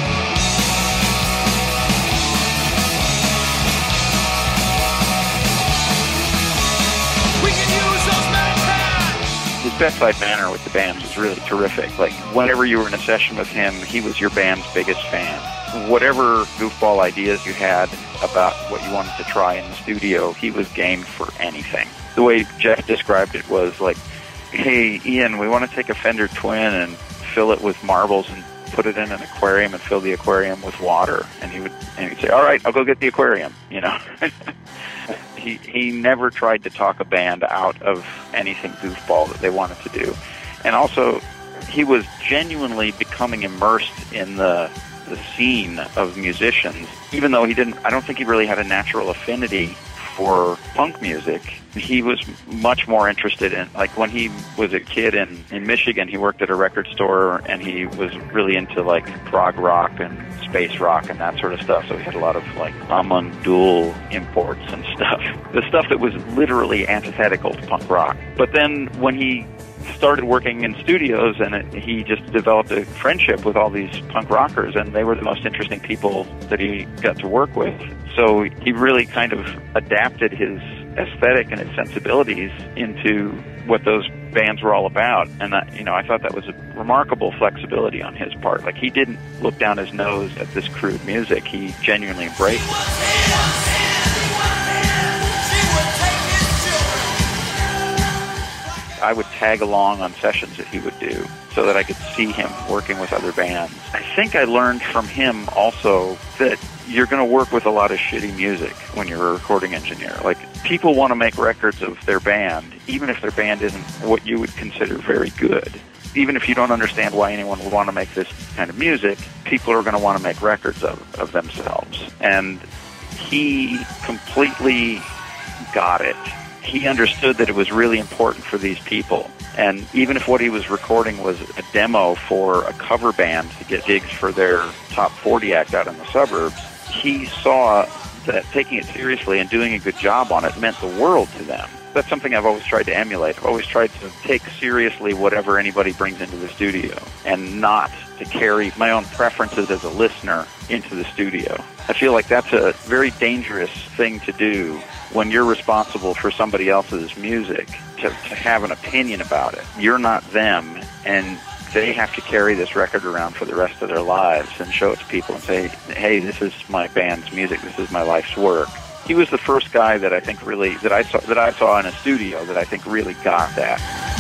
His bedside manner with the bands was really terrific. Like, whenever you were in a session with him, he was your band's biggest fan. Whatever goofball ideas you had about what you wanted to try in the studio, he was game for anything. The way Jeff described it was like, hey, Ian, we want to take a Fender Twin and fill it with marbles and put it in an aquarium and fill the aquarium with water. And he would and he'd say, all right, I'll go get the aquarium, you know. He he never tried to talk a band out of anything goofball that they wanted to do. And also, he was genuinely becoming immersed in the the scene of musicians, even though he didn't, I don't think he really had a natural affinity for punk music. He was much more interested in, like when he was a kid in, in Michigan, he worked at a record store and he was really into like prog rock and space rock and that sort of stuff. So he had a lot of like Amundul imports and stuff. The stuff that was literally antithetical to punk rock. But then when he started working in studios and it, he just developed a friendship with all these punk rockers and they were the most interesting people that he got to work with. So he really kind of adapted his aesthetic and its sensibilities into what those bands were all about. And, I, you know, I thought that was a remarkable flexibility on his part. Like, he didn't look down his nose at this crude music. He genuinely embraced it. I would tag along on sessions that he would do so that I could see him working with other bands. I think I learned from him also that you're going to work with a lot of shitty music when you're a recording engineer. Like, people want to make records of their band, even if their band isn't what you would consider very good. Even if you don't understand why anyone would want to make this kind of music, people are going to want to make records of, of themselves. And he completely got it. He understood that it was really important for these people. And even if what he was recording was a demo for a cover band to get gigs for their top forty act out in the suburbs, he saw that taking it seriously and doing a good job on it meant the world to them. That's something I've always tried to emulate. I've always tried to take seriously whatever anybody brings into the studio and not to carry my own preferences as a listener into the studio. I feel like that's a very dangerous thing to do when you're responsible for somebody else's music, to, to have an opinion about it. You're not them, and they have to carry this record around for the rest of their lives and show it to people and say, hey, this is my band's music, this is my life's work. He was the first guy that I think really, that I saw, that I saw in a studio that I think really got that.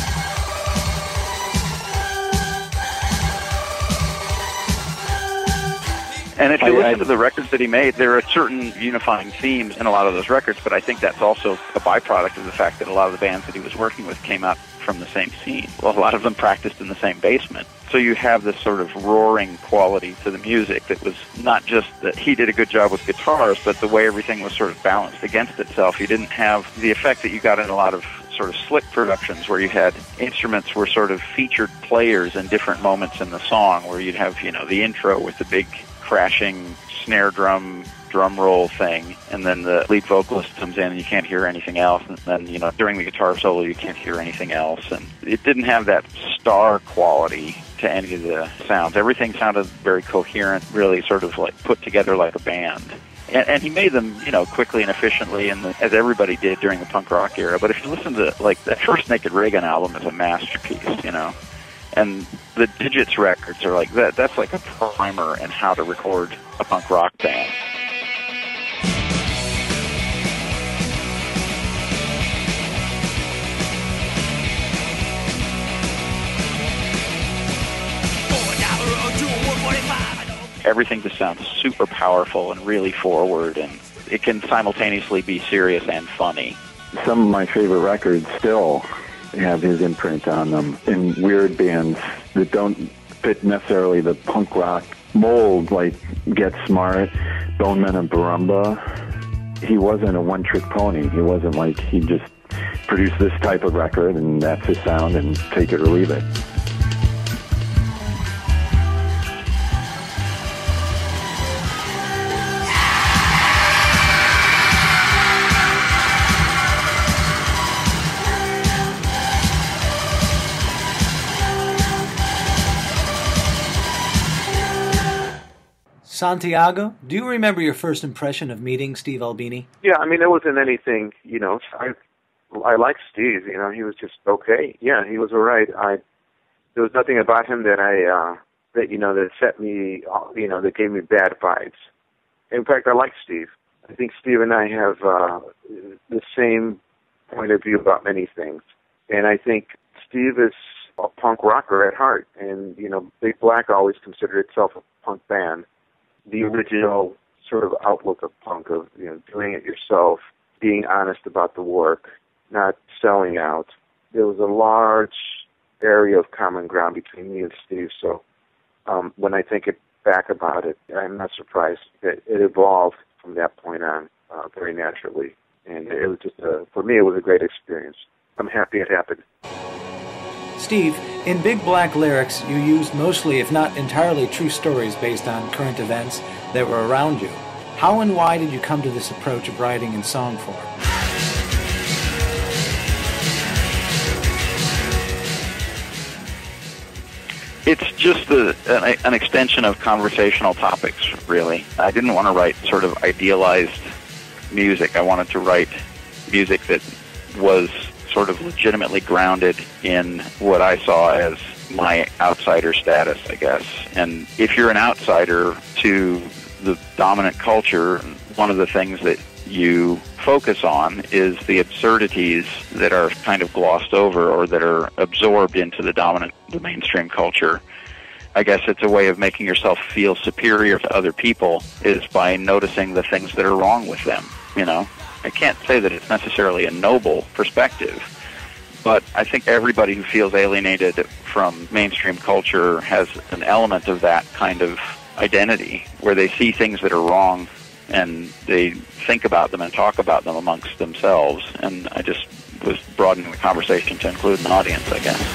And if you listen to the records that he made, there are certain unifying themes in a lot of those records, but I think that's also a byproduct of the fact that a lot of the bands that he was working with came out from the same scene. Well, a lot of them practiced in the same basement. So you have this sort of roaring quality to the music that was not just that he did a good job with guitars, but the way everything was sort of balanced against itself. You didn't have the effect that you got in a lot of sort of slick productions where you had instruments were sort of featured players in different moments in the song, where you'd have, you know, the intro with the big crashing snare drum drum roll thing, and then the lead vocalist comes in and you can't hear anything else, and then, you know, during the guitar solo you can't hear anything else, and it didn't have that star quality to any of the sounds. Everything sounded very coherent, really sort of like put together like a band. And, and he made them, you know, quickly and efficiently, and the, as everybody did during the punk rock era. But if you listen to, like, that first Naked Reagan album is a masterpiece, you know. And the Digits records are like that. That's like a primer in how to record a punk rock band. Everything just sounds super powerful and really forward, and it can simultaneously be serious and funny. Some of my favorite records still have his imprint on them in weird bands that don't fit necessarily the punk rock mold, like Get Smart, Bone Men and Barumba. He wasn't a one-trick pony. He wasn't like he just produced this type of record and that's his sound and take it or leave it. Santiago, do you remember your first impression of meeting Steve Albini? Yeah, I mean, there wasn't anything, you know, I I liked Steve, you know, he was just okay. Yeah, he was all right. I, there was nothing about him that I, uh, that, you know, that set me, you know, that gave me bad vibes. In fact, I like Steve. I think Steve and I have uh, the same point of view about many things. And I think Steve is a punk rocker at heart. And, you know, Big Black always considered itself a punk band. The original sort of outlook of punk, of, you know, doing it yourself, being honest about the work, not selling out. There was a large area of common ground between me and Steve. So um, when I think it back about it, I'm not surprised that it evolved from that point on uh, very naturally. And it was just, a, for me, it was a great experience. I'm happy it happened. Steve, in Big Black lyrics, you used mostly, if not entirely, true stories based on current events that were around you. How and why did you come to this approach of writing in song form? It's just a, an, an extension of conversational topics, really. I didn't want to write sort of idealized music. I wanted to write music that was sort of legitimately grounded in what I saw as my outsider status, I guess. And if you're an outsider to the dominant culture, one of the things that you focus on is the absurdities that are kind of glossed over or that are absorbed into the dominant, the mainstream culture. I guess it's a way of making yourself feel superior to other people is by noticing the things that are wrong with them, you know. I can't say that it's necessarily a noble perspective, but I think everybody who feels alienated from mainstream culture has an element of that kind of identity, where they see things that are wrong and they think about them and talk about them amongst themselves. And I just was broadening the conversation to include an audience, I guess.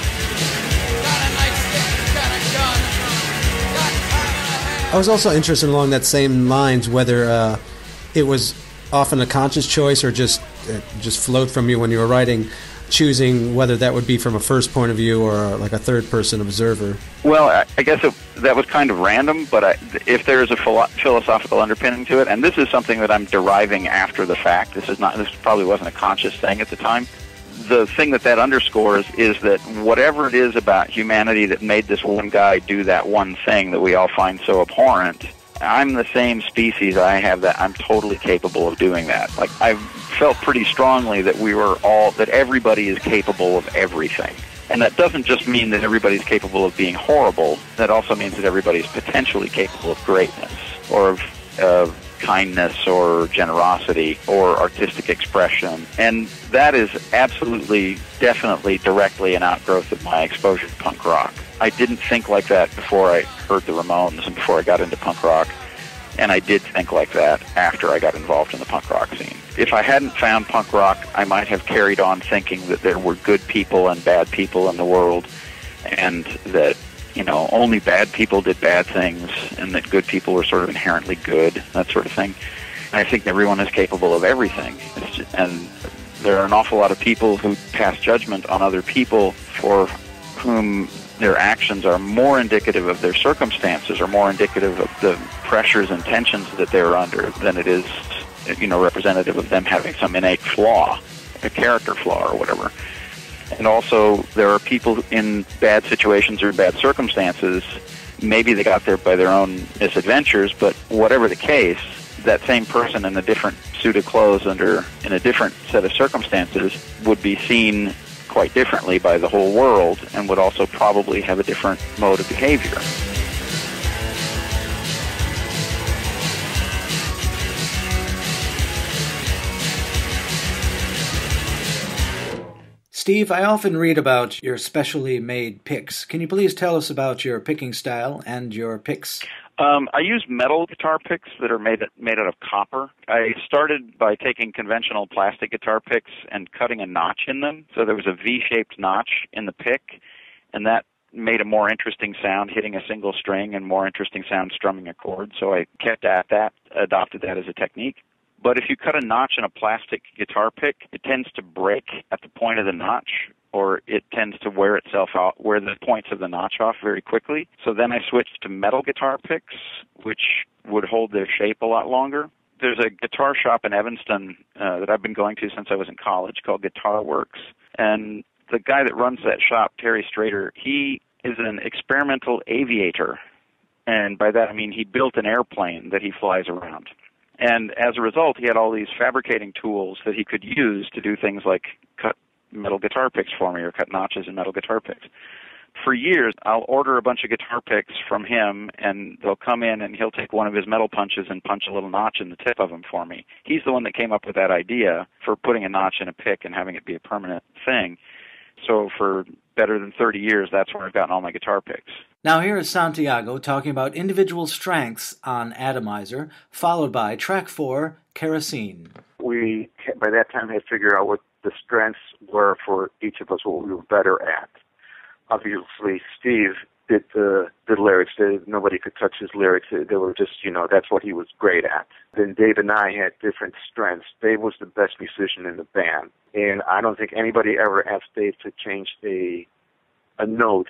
I was also interested along that same lines, whether uh, it was often a conscious choice or just uh, just flowed from you when you were writing, choosing whether that would be from a first point of view or like a third-person observer. Well, I, I guess it, that was kind of random, but I, if there is a philo- philosophical underpinning to it, and this is something that I'm deriving after the fact, this is not, this probably wasn't a conscious thing at the time. The thing that that underscores is that whatever it is about humanity that made this one guy do that one thing that we all find so abhorrent, I'm the same species. I have that. I'm totally capable of doing that. Like, I felt pretty strongly that we were all, that everybody is capable of everything. And that doesn't just mean that everybody's capable of being horrible. That also means that everybody's potentially capable of greatness or of uh, kindness or generosity or artistic expression. And that is absolutely, definitely, directly an outgrowth of my exposure to punk rock. I didn't think like that before I heard the Ramones and before I got into punk rock, and I did think like that after I got involved in the punk rock scene. If I hadn't found punk rock, I might have carried on thinking that there were good people and bad people in the world, and that, you know, only bad people did bad things, and that good people were sort of inherently good, that sort of thing. And I think everyone is capable of everything. It's just, and there are an awful lot of people who pass judgment on other people for whom their actions are more indicative of their circumstances or more indicative of the pressures and tensions that they're under than it is, you know, representative of them having some innate flaw, a character flaw or whatever. And also, there are people in bad situations or bad circumstances, maybe they got there by their own misadventures, but whatever the case, that same person in a different suit of clothes under in a different set of circumstances would be seen quite differently by the whole world and would also probably have a different mode of behavior. Steve, I often read about your specially made picks. Can you please tell us about your picking style and your picks? Um, I use metal guitar picks that are made made out of copper. I started by taking conventional plastic guitar picks and cutting a notch in them. So there was a V-shaped notch in the pick, and that made a more interesting sound hitting a single string and more interesting sound strumming a chord. So I kept at that, adopted that as a technique. But if you cut a notch in a plastic guitar pick, it tends to break at the point of the notch, or it tends to wear itself out, wear the points of the notch off very quickly. So then I switched to metal guitar picks, which would hold their shape a lot longer. There's a guitar shop in Evanston uh, that I've been going to since I was in college called Guitar Works. And the guy that runs that shop, Terry Strader, he is an experimental aviator. And by that I mean he built an airplane that he flies around. And as a result, he had all these fabricating tools that he could use to do things like cut metal guitar picks for me or cut notches in metal guitar picks. For years, I'll order a bunch of guitar picks from him, and they'll come in, and he'll take one of his metal punches and punch a little notch in the tip of them for me. He's the one that came up with that idea for putting a notch in a pick and having it be a permanent thing. So for better than thirty years, that's where I've gotten all my guitar picks. Now here is Santiago talking about individual strengths on Atomizer, followed by track four, Kerosene. We, by that time, had figured out what the strengths were for each of us, what we were better at. Obviously, Steve did the, the lyrics. Nobody could touch his lyrics. They were just, you know, that's what he was great at. Then Dave and I had different strengths. Dave was the best musician in the band. And I don't think anybody ever asked Dave to change a a note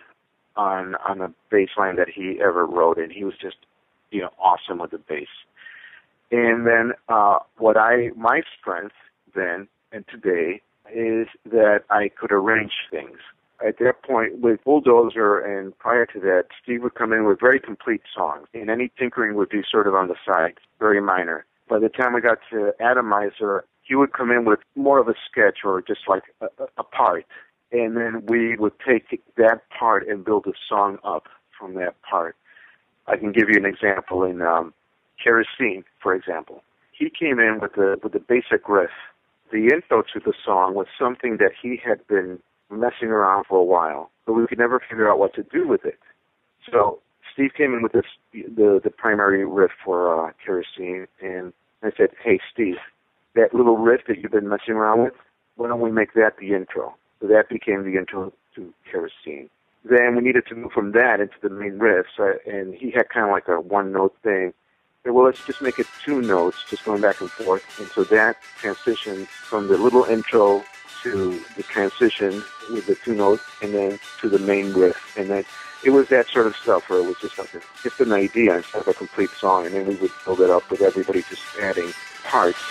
on on a bass line that he ever wrote. And he was just, you know, awesome with the bass. And then uh, what I, my strength then and today is that I could arrange things. At that point, with Bulldozer and prior to that, Steve would come in with very complete songs, and any tinkering would be sort of on the side, very minor. By the time we got to Atomizer, he would come in with more of a sketch or just like a, a part, and then we would take that part and build a song up from that part. I can give you an example in um, Kerosene, for example. He came in with the with the basic riff. The intro to the song was something that he had been messing around for a while, but we could never figure out what to do with it. So Steve came in with this, the the primary riff for uh, Kerosene, and I said, "Hey, Steve, that little riff that you've been messing around with, why don't we make that the intro?" So that became the intro to Kerosene. Then we needed to move from that into the main riff, so, and he had kind of like a one-note thing. So, well, let's just make it two notes, just going back and forth. And so that transitioned from the little intro to the transition with the two notes, and then to the main riff. And then it was that sort of stuff where it was just like a, just an idea instead of a complete song. And then we would build it up with everybody just adding parts.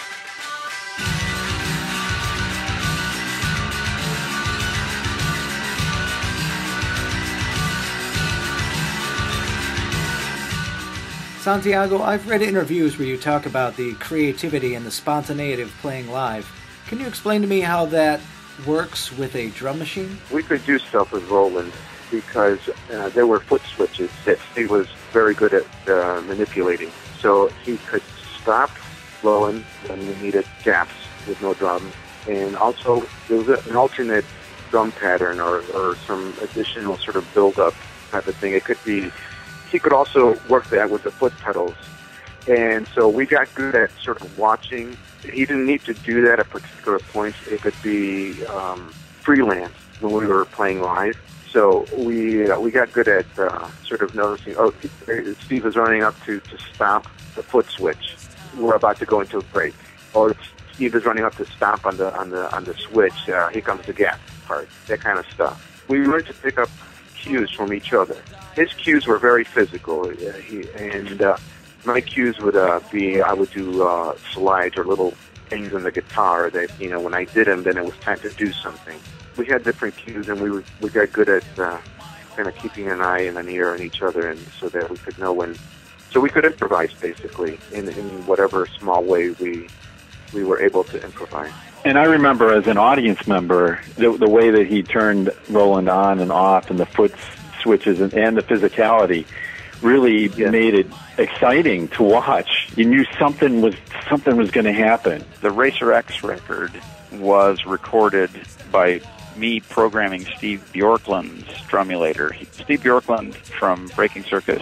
Santiago, I've read interviews where you talk about the creativity and the spontaneity of playing live. Can you explain to me how that works with a drum machine? We could do stuff with Roland because uh, there were foot switches that he was very good at uh, manipulating. So he could stop blowing when we needed gaps with no drum. And also there was an alternate drum pattern or, or some additional sort of build-up type of thing. It could be He could also work that with the foot pedals. And so we got good at sort of watching. He didn't need to do that at particular points. It could be um, freelance when we were playing live. So we uh, we got good at uh, sort of noticing, oh, Steve is running up to, to stop the foot switch. We're about to go into a break. Or Steve is running up to stop on the on the on the switch. Uh, here comes the gap part. That kind of stuff. We learned to pick up cues from each other. His cues were very physical, uh, he, and uh, my cues would uh, be I would do uh, slides or little things on the guitar that, you know, when I did them, then it was time to do something. We had different cues, and we were, we got good at uh, kind of keeping an eye and an ear on each other, and so that we could know when. So we could improvise basically in, in whatever small way we we were able to improvise. And I remember as an audience member, the, the way that he turned Roland on and off and the foot switches and, and the physicality really yeah. made it exciting to watch. You knew something was something was going to happen. The Racer X record was recorded by me programming Steve Bjorklund's drumulator. He, Steve Bjorklund from Breaking Circus.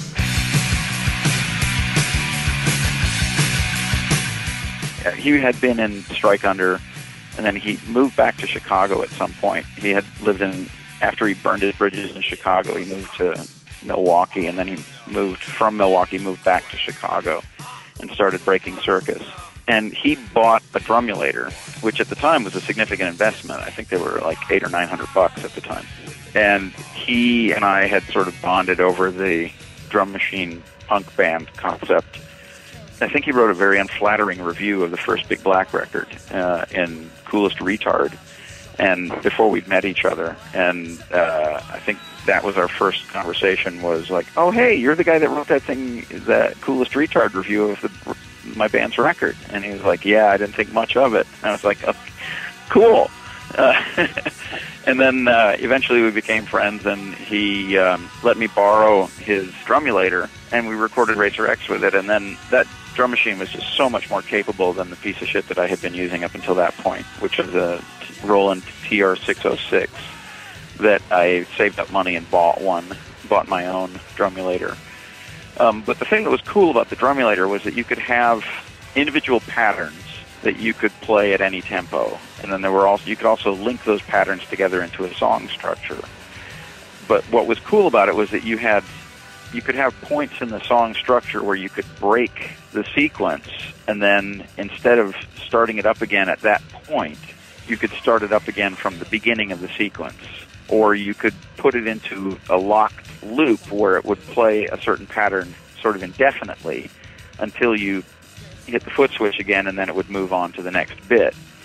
He had been in Strike Under, and then he moved back to Chicago at some point. He had lived in, after he burned his bridges in Chicago, he moved to Milwaukee, and then he moved from Milwaukee, moved back to Chicago, and started Breaking Circus. And he bought a drumulator, which at the time was a significant investment. I think they were like eight or nine hundred bucks at the time. And he and I had sort of bonded over the drum machine punk band concept. I think he wrote a very unflattering review of the first Big Black record uh, in Coolest Retard, and before we'd met each other. And uh, I think that was our first conversation, was like, oh, hey, you're the guy that wrote that thing, that Coolest Retard review of the, my band's record. And he was like, yeah, I didn't think much of it. And I was like, oh, cool. Uh, and then uh, eventually we became friends, and he um, let me borrow his drumulator, and we recorded Racer X with it. And then that drum machine was just so much more capable than the piece of shit that I had been using up until that point, which was a Roland T R six oh six that I saved up money and bought one, bought my own drumulator. Um, but the thing that was cool about the drumulator was that you could have individual patterns that you could play at any tempo, and then there were also you could also link those patterns together into a song structure. But what was cool about it was that you had you could have points in the song structure where you could break the sequence, and then instead of starting it up again at that point, you could start it up again from the beginning of the sequence. Or you could put it into a locked loop where it would play a certain pattern sort of indefinitely until you hit the foot switch again, and then it would move on to the next bit.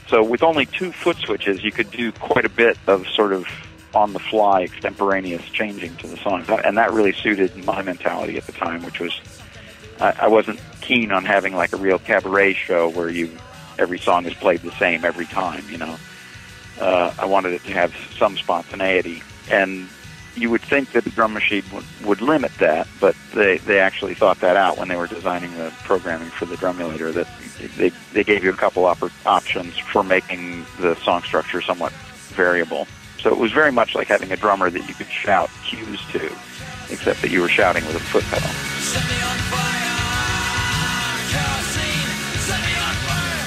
So with only two foot switches, you could do quite a bit of sort of on-the-fly, extemporaneous changing to the songs. And that really suited my mentality at the time, which was I, I wasn't keen on having like a real cabaret show where you every song is played the same every time, you know. Uh, I wanted it to have some spontaneity. And you would think that the drum machine would, would limit that, but they, they actually thought that out when they were designing the programming for the drumulator, that they, they gave you a couple op- options for making the song structure somewhat variable. So it was very much like having a drummer that you could shout cues to, except that you were shouting with a foot pedal. Set me on fire, kerosene, set me on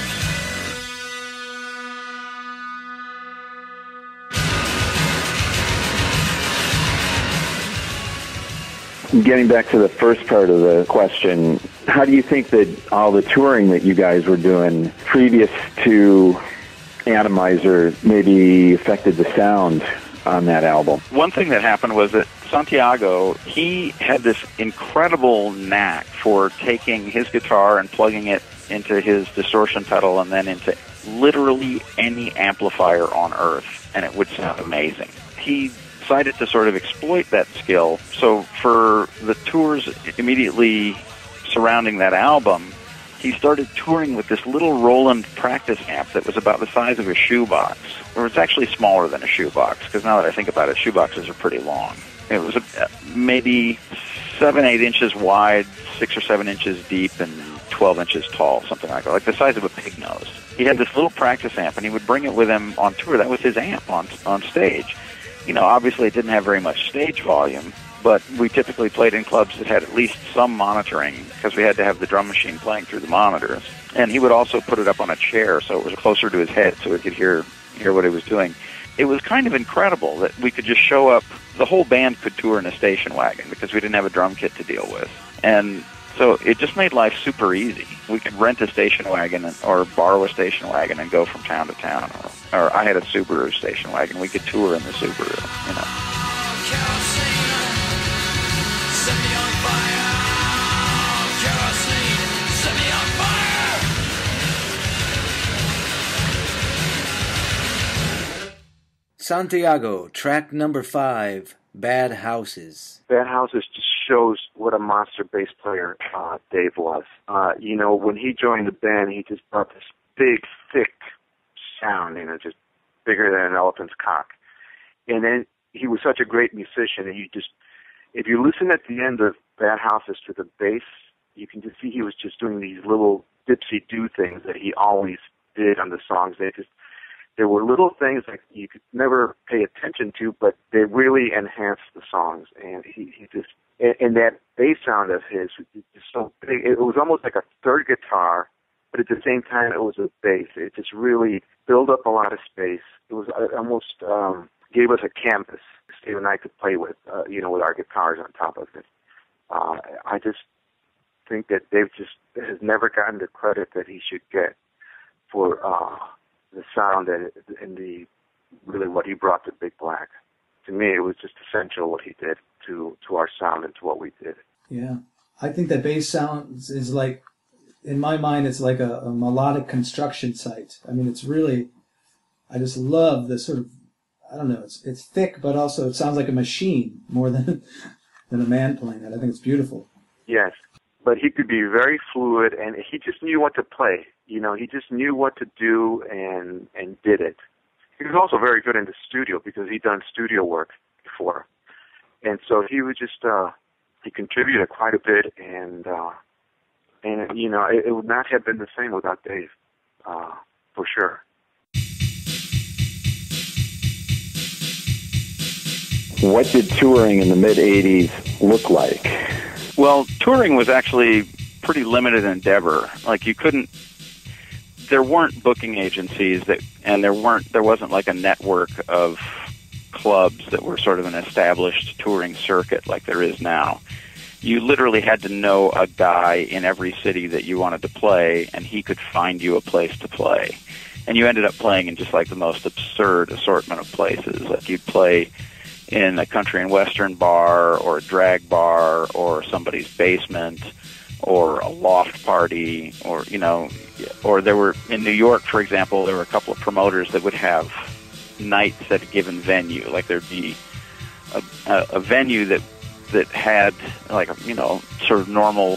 fire. Getting back to the first part of the question, how do you think that all the touring that you guys were doing previous to Atomizer maybe affected the sound on that album? One thing that happened was that Santiago, he had this incredible knack for taking his guitar and plugging it into his distortion pedal and then into literally any amplifier on earth, and it would sound amazing. He decided to sort of exploit that skill. So for the tours immediately surrounding that album, he started touring with this little Roland practice amp that was about the size of a shoebox, or it's actually smaller than a shoebox, because now that I think about it, shoeboxes are pretty long. It was a, maybe seven, eight inches wide, six or seven inches deep, and twelve inches tall, something like that, like the size of a pig nose. He had this little practice amp, and he would bring it with him on tour. That was his amp on on stage. You know, obviously it didn't have very much stage volume, but we typically played in clubs that had at least some monitoring, because we had to have the drum machine playing through the monitors. And he would also put it up on a chair so it was closer to his head so we could hear hear what he was doing. It was kind of incredible that we could just show up. The whole band could tour in a station wagon because we didn't have a drum kit to deal with. And so it just made life super easy. We could rent a station wagon and, or borrow a station wagon and go from town to town. Or, or I had a Subaru station wagon. We could tour in the Subaru, you know. Set me on fire, kerosene, set me on fire. Santiago, track number five, Bad Houses. Bad Houses just shows what a monster bass player uh, Dave was. Uh, you know, when he joined the band, he just brought this big, thick sound, you know, just bigger than an elephant's cock. And then he was such a great musician, and you just, if you listen at the end of Bad Houses to the bass, you can just see he was just doing these little dipsy-do things that he always did on the songs. They just, there were little things that you could never pay attention to, but they really enhanced the songs. And he, he just, and, and that bass sound of his was just so big. It was almost like a third guitar, but at the same time it was a bass. It just really filled up a lot of space. It was almost um, gave us a canvas Steve and I could play with, uh, you know, with our guitars on top of it. Uh, I just think that Dave just has never gotten the credit that he should get for uh, the sound and, and the really what he brought to Big Black. To me, it was just essential what he did to, to our sound and to what we did. Yeah, I think that bass sound is like, in my mind, it's like a, a melodic construction site. I mean, it's really, I just love the sort of, I don't know, it's it's thick, but also it sounds like a machine more than than a man playing it. I think it's beautiful. Yes, but he could be very fluid, and he just knew what to play. You know, he just knew what to do and and did it. He was also very good in the studio because he'd done studio work before, and so he was just uh, he contributed quite a bit, and uh, and you know, it, it would not have been the same without Dave, uh, for sure. What did touring in the mid-eighties look like? Well, touring was actually pretty limited endeavor. Like you couldn't, there weren't booking agencies that, and there weren't, there wasn't like a network of clubs that were sort of an established touring circuit like there is now. You literally had to know a guy in every city that you wanted to play, and he could find you a place to play. And you ended up playing in just like the most absurd assortment of places. Like you'd play in a country and western bar or a drag bar or somebody's basement or a loft party, or, you know, or there were, in New York, for example, there were a couple of promoters that would have nights at a given venue. Like there'd be a, a, a venue that that had, like, a, you know, sort of normal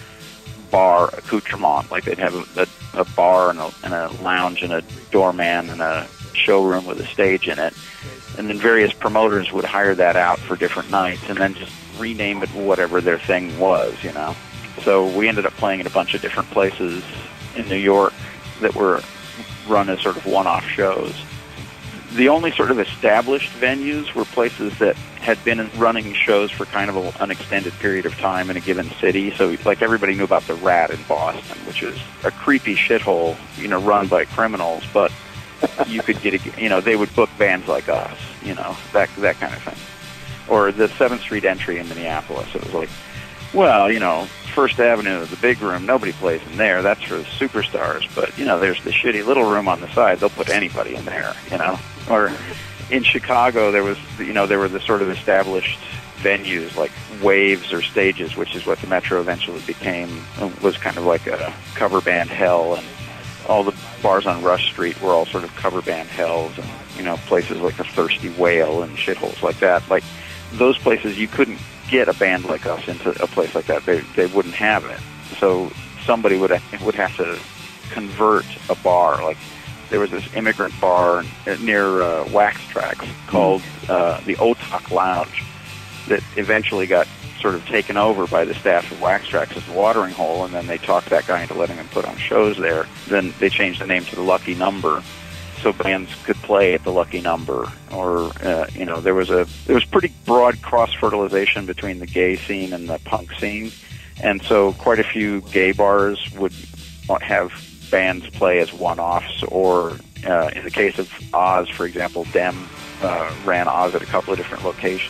bar accoutrement. Like they'd have a, a, a bar and a, and a lounge and a doorman and a showroom with a stage in it. And then various promoters would hire that out for different nights and then just rename it whatever their thing was, you know. So we ended up playing in a bunch of different places in New York that were run as sort of one-off shows. The only sort of established venues were places that had been running shows for kind of a, an extended period of time in a given city. So, like, everybody knew about the Rat in Boston, which is a creepy shithole, you know, run by criminals, but you could get, a, you know, they would book bands like us, you know, that that kind of thing. Or the seventh Street Entry in Minneapolis. It was like, well, you know, First Avenue, the big room, nobody plays in there. That's for the superstars. But, you know, there's the shitty little room on the side. They'll put anybody in there, you know. Or in Chicago, there was, you know, there were the sort of established venues like Waves or Stages, which is what the Metro eventually became. It was kind of like a cover band hell, and all the bars on Rush Street were all sort of cover band hells, and, you know, places like the Thirsty Whale and shitholes like that. Like, those places, you couldn't get a band like us into a place like that. They they wouldn't have it. So somebody would would have to convert a bar. Like, there was this immigrant bar near uh, Wax Tracks called uh, the Otak Lounge that eventually got sort of taken over by the staff of Wax Tracks as a watering hole, and then they talked that guy into letting him put on shows there. Then they changed the name to the Lucky Number, so bands could play at the Lucky Number. Or, uh, you know, there was a there was pretty broad cross-fertilization between the gay scene and the punk scene, and so quite a few gay bars would have bands play as one-offs, or uh, in the case of Oz, for example, Dem uh, ran Oz at a couple of different locations.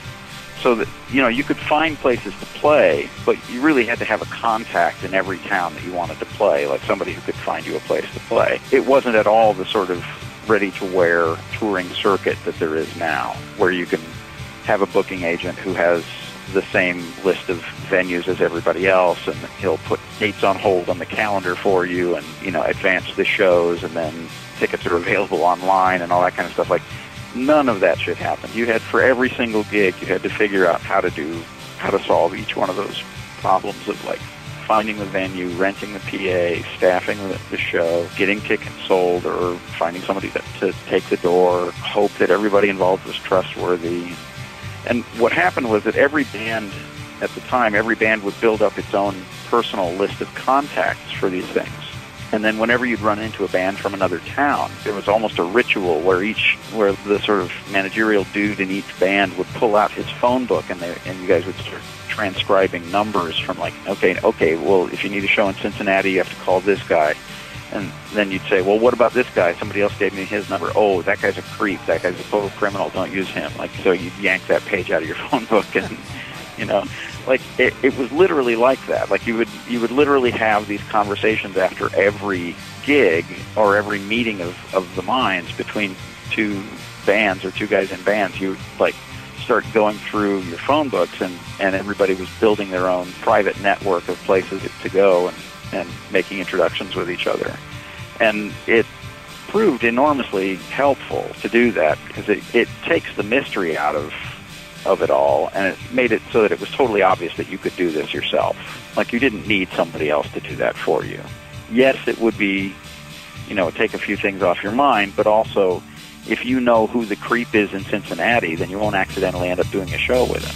So that, you know, you could find places to play, but you really had to have a contact in every town that you wanted to play, like somebody who could find you a place to play. It wasn't at all the sort of ready-to-wear touring circuit that there is now, where you can have a booking agent who has the same list of venues as everybody else, and he'll put dates on hold on the calendar for you, and, you know, advance the shows, and then tickets are available online and all that kind of stuff. Like, none of that shit happened. You had, for every single gig, you had to figure out how to do, how to solve each one of those problems of, like, finding the venue, renting the P A, staffing the, the show, getting tickets sold, or finding somebody to, to take the door, hope that everybody involved was trustworthy. And what happened was that every band at the time, every band would build up its own personal list of contacts for these things. And then whenever you'd run into a band from another town, there was almost a ritual where each, where the sort of managerial dude in each band would pull out his phone book, and they, and you guys would start transcribing numbers from, like, okay, okay, well, if you need a show in Cincinnati, you have to call this guy. And then you'd say, well, what about this guy? Somebody else gave me his number. Oh, that guy's a creep. That guy's a total criminal. Don't use him. Like, so you'd yank that page out of your phone book, and, you know, like, it, it was literally like that. Like, you would you would literally have these conversations after every gig or every meeting of, of the minds between two bands or two guys in bands. You would, like, start going through your phone books, and, and everybody was building their own private network of places to go and, and making introductions with each other. And it proved enormously helpful to do that, because it, it takes the mystery out of of it all, and it made it so that it was totally obvious that you could do this yourself. Like, you didn't need somebody else to do that for you. Yes, it would be, you know, take a few things off your mind, but also, if you know who the creep is in Cincinnati, then you won't accidentally end up doing a show with him.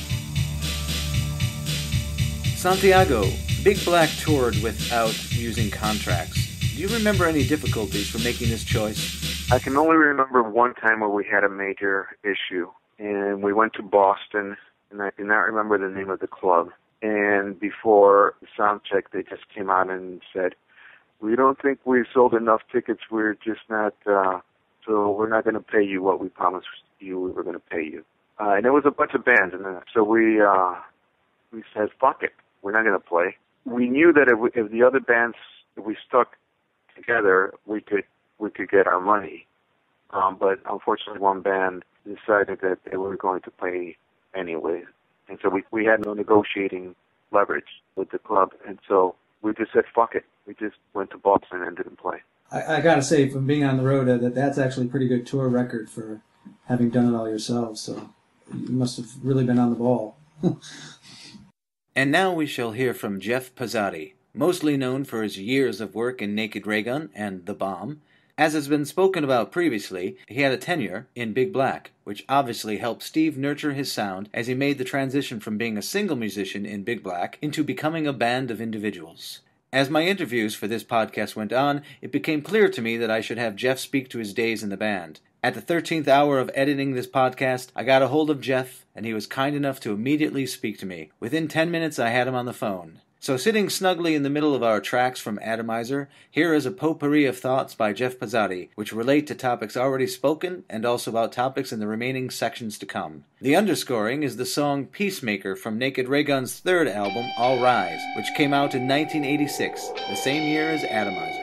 Santiago, Big Black toured without using contracts. Do you remember any difficulties for making this choice? I can only remember one time where we had a major issue, and we went to Boston, and I do not remember the name of the club. And before the sound check, they just came out and said, we don't think we've sold enough tickets. We're just not, uh, so we're not going to pay you what we promised you we were going to pay you. Uh, and there was a bunch of bands, and so we uh, we said, fuck it, we're not going to play. We knew that if, we, if the other bands, if we stuck together, we could we could get our money. Um, but unfortunately, one band decided that they were going to play anyway. And so we, we had no negotiating leverage with the club. And so we just said, fuck it. We just went to Boston and didn't play. I, I gotta say, from being on the road, uh, that that's actually a pretty good tour record for having done it all yourselves. So you must have really been on the ball. And now we shall hear from Jeff Pezzati, mostly known for his years of work in Naked Raygun and The Bomb. As has been spoken about previously, he had a tenure in Big Black, which obviously helped Steve nurture his sound as he made the transition from being a single musician in Big Black into becoming a band of individuals. As my interviews for this podcast went on, it became clear to me that I should have Jeff speak to his days in the band. At the thirteenth hour of editing this podcast, I got a hold of Jeff, and he was kind enough to immediately speak to me. Within ten minutes, I had him on the phone. So sitting snugly in the middle of our tracks from Atomizer, here is a potpourri of thoughts by Jeff Pezzati, which relate to topics already spoken and also about topics in the remaining sections to come. The underscoring is the song Peacemaker from Naked Raygun's third album, All Rise, which came out in nineteen eighty-six, the same year as Atomizer.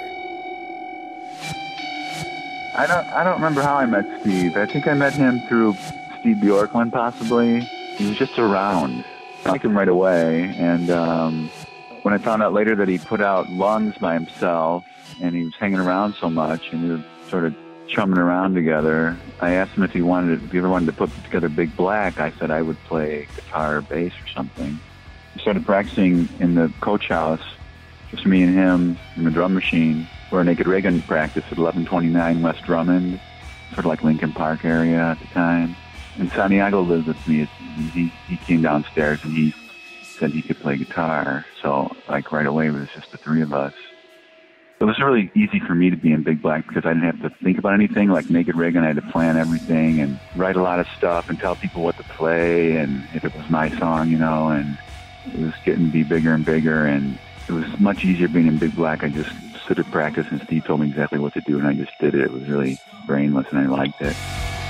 I don't I don't remember how I met Steve. I think I met him through Steve Bjorklund, possibly. He was just around. I liked him right away, and um, when I found out later that he put out Lungs by himself, and he was hanging around so much, and we were sort of chumming around together, I asked him if he wanted, if he ever wanted to put together Big Black. I said I would play guitar or bass or something. We started practicing in the coach house, just me and him, and the drum machine, where Naked Raygun practiced at eleven twenty-nine West Drummond, sort of like Lincoln Park area at the time. And Santiago lived with me. He he came downstairs and he said he could play guitar. So, like, right away, it was just the three of us. It was really easy for me to be in Big Black because I didn't have to think about anything. Like Naked Raygun, I had to plan everything and write a lot of stuff and tell people what to play and if it was my song, you know, and it was getting to be bigger and bigger. And it was much easier being in Big Black. I just stood at practice and Steve told me exactly what to do and I just did it. It was really brainless and I liked it.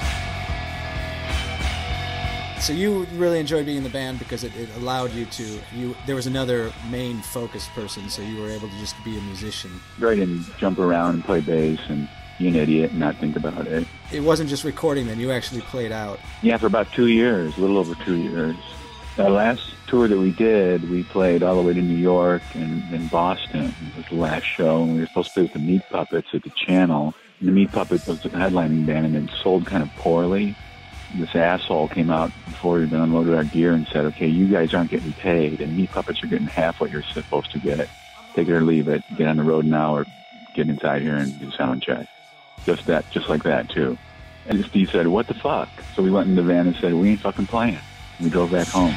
So you really enjoyed being in the band because it, it allowed you to, you there was another main focus person, so you were able to just be a musician. Right, and jump around and play bass and be an idiot and not think about it. It wasn't just recording then, you actually played out. Yeah, for about two years, a little over two years. The last tour that we did, we played all the way to New York and in Boston. It was the last show, and we were supposed to play with the Meat Puppets at the Channel. And the Meat Puppets was a headlining band, and it sold kind of poorly. This asshole came out before we'd been unloaded our gear and said, okay, you guys aren't getting paid, and Meat Puppets are getting half what you're supposed to get. Take it or leave it. Get on the road now or get inside here and do sound check. Just that, just like that, too. And Steve said, what the fuck? So we went in the van and said, we ain't fucking playing. We drove back home.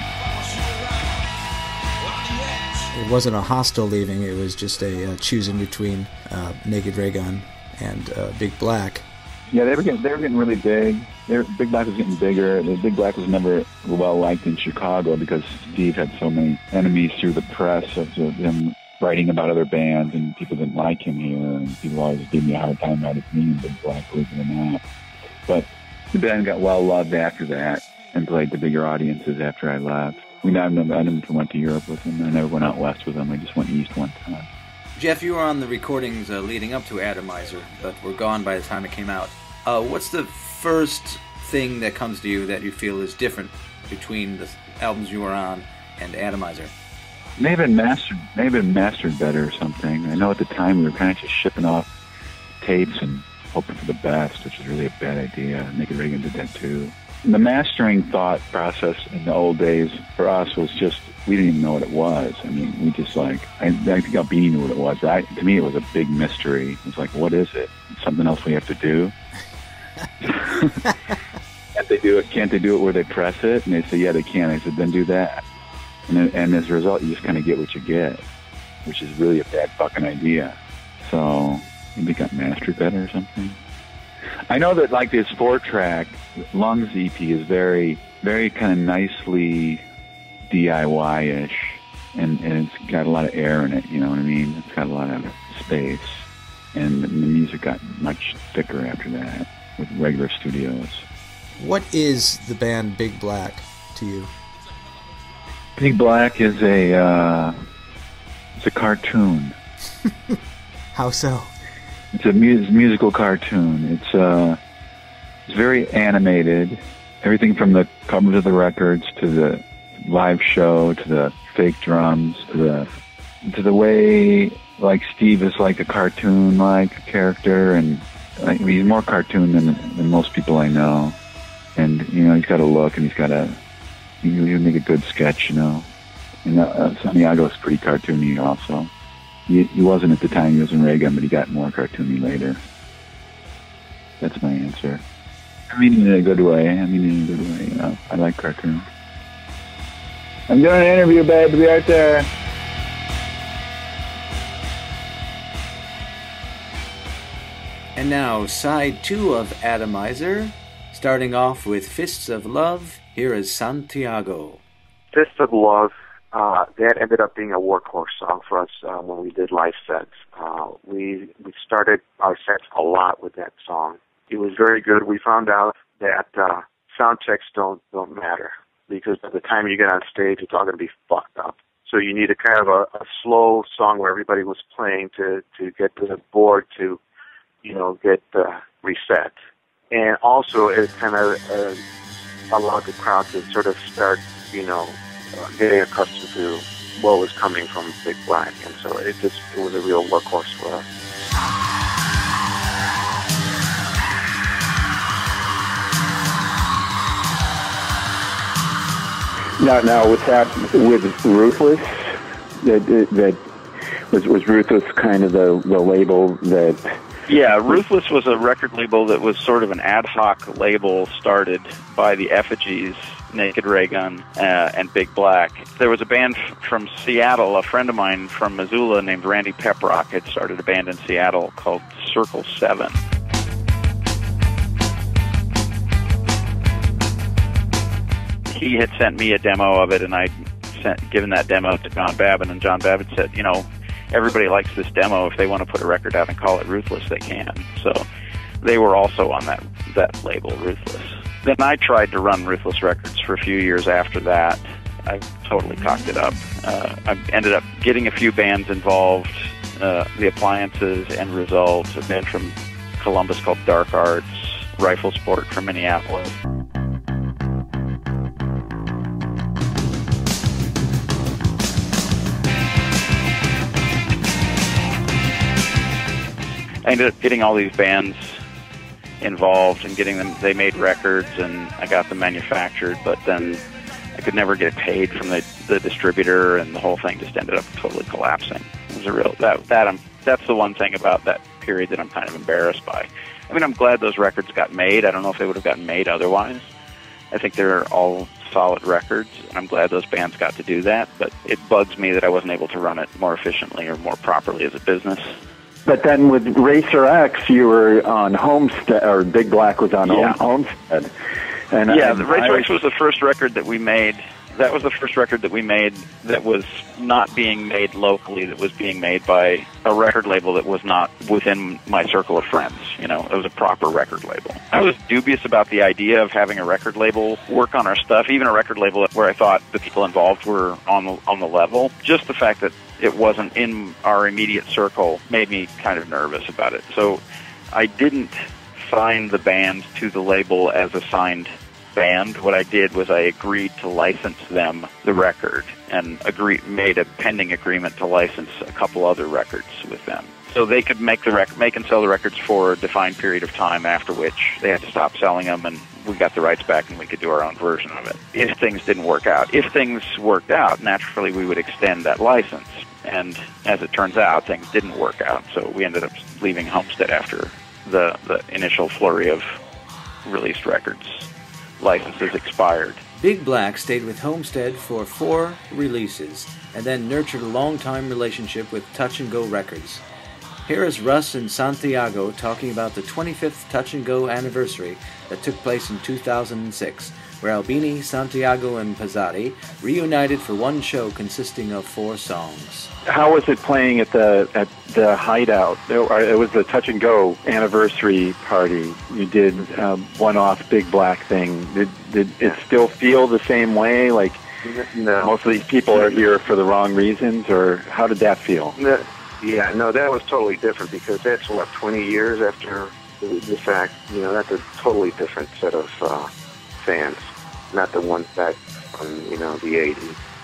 It wasn't a hostile leaving, it was just a uh, choosing between uh, Naked Raygun and uh, Big Black. Yeah, they were getting, they were getting really big. They Big Black was getting bigger. The Big Black was never well liked in Chicago because Steve had so many enemies through the press of him writing about other bands, and people didn't like him here, and people always gave me a hard time about me and Big Black, believe it or not. But the band got well loved after that and played to bigger audiences after I left. We never, I never went to Europe with them. I never went out west with them. I just went east one time. Jeff, you were on the recordings uh, leading up to Atomizer, but were gone by the time it came out. Uh, what's the first thing that comes to you that you feel is different between the albums you were on and Atomizer? May have been mastered, may have been mastered better or something. I know at the time we were kind of just shipping off tapes and hoping for the best, which is really a bad idea. Naked Raygun did that too. The mastering thought process in the old days for us was just, we didn't even know what it was. I mean, we just like, I, I think Albini knew what it was. I, to me, it was a big mystery. It was like, what is it? Something else we have to do? Can't they do it? Can't they do it where they press it? And they say, yeah, they can. I said, then do that. And, then, and as a result, you just kind of get what you get, which is really a bad fucking idea. So maybe it got mastered better or something. I know that like this four-track Lungs E P is very, very kind of nicely D I Y-ish, and, and it's got a lot of air in it, you know what I mean? It's got a lot of space, and the music got much thicker after that with regular studios. What is the band Big Black to you? Big Black is a, uh, it's a cartoon. How so? It's a mu- musical cartoon. It's uh, it's very animated. Everything from the covers of the records to the live show to the fake drums to the to the way like Steve is like a cartoon-like character, and like, he's more cartoon than than most people I know. And you know, he's got a look, and he's got a he he'll make a good sketch, you know. And uh, Santiago's pretty cartoony also. He, he wasn't at the time he was in Raygun, but he got more cartoony later. That's my answer. I mean it in a good way. I mean it in a good way, you know. I like cartoons. I'm doing an interview, babe. Be right there. And now, side two of Atomizer, starting off with Fists of Love. Here is Santiago. Fist of Love, uh, that ended up being a workhorse song for us uh, when we did live sets. Uh, we we started our sets a lot with that song. It was very good. We found out that uh, sound checks don't don't matter, because by the time you get on stage, it's all going to be fucked up. So you need a kind of a, a slow song where everybody was playing to, to get the board to, you know, get uh, reset. And also it kind of uh, allowed the crowd to sort of start, you know, uh, getting accustomed to what was coming from Big Black. And so it just it was a real workhorse for us. Now, now with that, with Ruthless, that that was was Ruthless kind of the the label that. Yeah, Ruthless was a record label that was sort of an ad hoc label started by the Effigies, Naked Raygun, uh, and Big Black. There was a band f- from Seattle, a friend of mine from Missoula named Randy Peprock had started a band in Seattle called Circle seven. He had sent me a demo of it, and I'd sent, given that demo to John Babbitt, and John Babbitt said, you know, everybody likes this demo. If they want to put a record out and call it Ruthless, they can. So they were also on that, that label, Ruthless. Then I tried to run Ruthless Records for a few years after that. I totally cocked it up. Uh, I ended up getting a few bands involved, uh, The Appliances, End Result, a band from Columbus called Dark Arts, Rifle Sport from Minneapolis. I ended up getting all these bands involved and getting them, they made records and I got them manufactured, but then I could never get paid from the, the distributor, and the whole thing just ended up totally collapsing. It was a real, that, that I'm, that's the one thing about that period that I'm kind of embarrassed by. I mean, I'm glad those records got made. I don't know if they would have gotten made otherwise. I think they're all solid records, and I'm glad those bands got to do that, but it bugs me that I wasn't able to run it more efficiently or more properly as a business. But then with Racer X, you were on Homestead, or Big Black was on yeah. Homestead. And yeah, I, the Racer I, X was the first record that we made. That was the first record that we made that was not being made locally, that was being made by a record label that was not within my circle of friends. You know, it was a proper record label. I was dubious about the idea of having a record label work on our stuff, even a record label where I thought the people involved were on the, on the level. Just the fact that it wasn't in our immediate circle made me kind of nervous about it. So I didn't sign the band to the label as a signed band. What I did was I agreed to license them the record, and agreed, made a pending agreement to license a couple other records with them. So they could make the rec- make and sell the records for a defined period of time, after which they had to stop selling them, and we got the rights back and we could do our own version of it if things didn't work out. If things worked out, naturally we would extend that license. And as it turns out, things didn't work out, so we ended up leaving Homestead after the, the initial flurry of released records. Licenses expired. Big Black stayed with Homestead for four releases, and then nurtured a long-time relationship with Touch and Go Records. Here is Russ and Santiago talking about the twenty-fifth Touch and Go anniversary that took place in two thousand six, where Albini, Santiago, and Pezzati reunited for one show consisting of four songs. How was it playing at the at the Hideout? It was the Touch and Go anniversary party. You did um, one-off Big Black thing. Did did it still feel the same way? Like no. Most of these people are here for the wrong reasons, or how did that feel? No. Yeah, no, that was totally different, because that's, what, twenty years after the, the fact. You know, that's a totally different set of uh, fans, not the ones back from, you know, the eighties.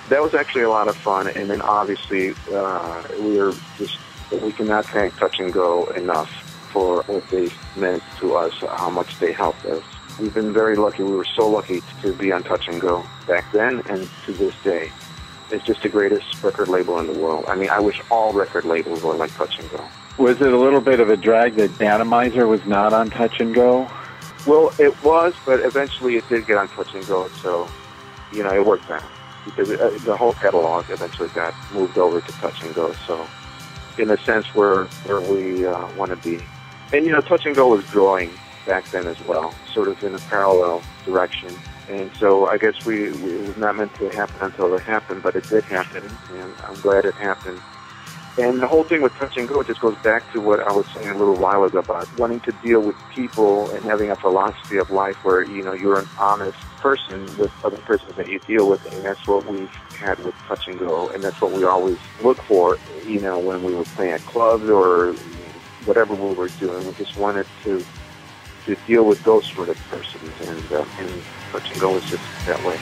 that was actually a lot of fun. And then obviously uh, we were just, we cannot thank Touch and Go enough for what they meant to us, how much they helped us. We've been very lucky. We were so lucky to be on Touch and Go back then and to this day. It's just the greatest record label in the world. I mean, I wish all record labels were like Touch and Go. Was it a little bit of a drag that Atomizer was not on Touch and Go? Well, it was, but eventually it did get on Touch and Go, so, you know, it worked out. Because it, uh, the whole catalog eventually got moved over to Touch and Go, so in a sense, we're where we uh, want to be. And, you know, Touch and Go was growing back then as well, sort of in a parallel direction. And so I guess we, we it was not meant to happen until it happened, but it did happen, and I'm glad it happened. And the whole thing with Touch and Go just goes back to what I was saying a little while ago about wanting to deal with people and having a philosophy of life where, you know, you're an honest person with other persons that you deal with, and that's what we've had with Touch and Go, and that's what we always look for, you know, when we were playing at clubs or whatever we were doing. We just wanted to to deal with those sort of persons, and, uh, and Touch and Go is just that way.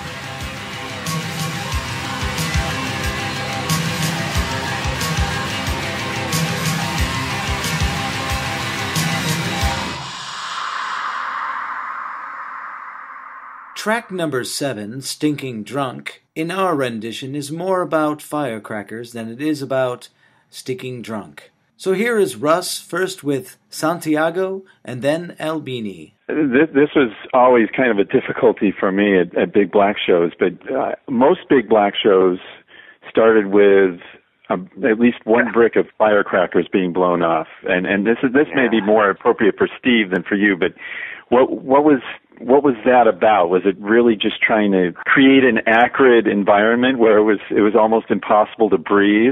Track number seven, Stinking Drunk, in our rendition is more about firecrackers than it is about sticking drunk. So here is Russ, first with Santiago and then Albini. This, this was always kind of a difficulty for me at, at Big Black shows, but uh, most Big Black shows started with um, at least one brick of firecrackers being blown off. And, and this is this may be more appropriate for Steve than for you, but what what was what was that about? Was it really just trying to create an acrid environment where it was it was almost impossible to breathe?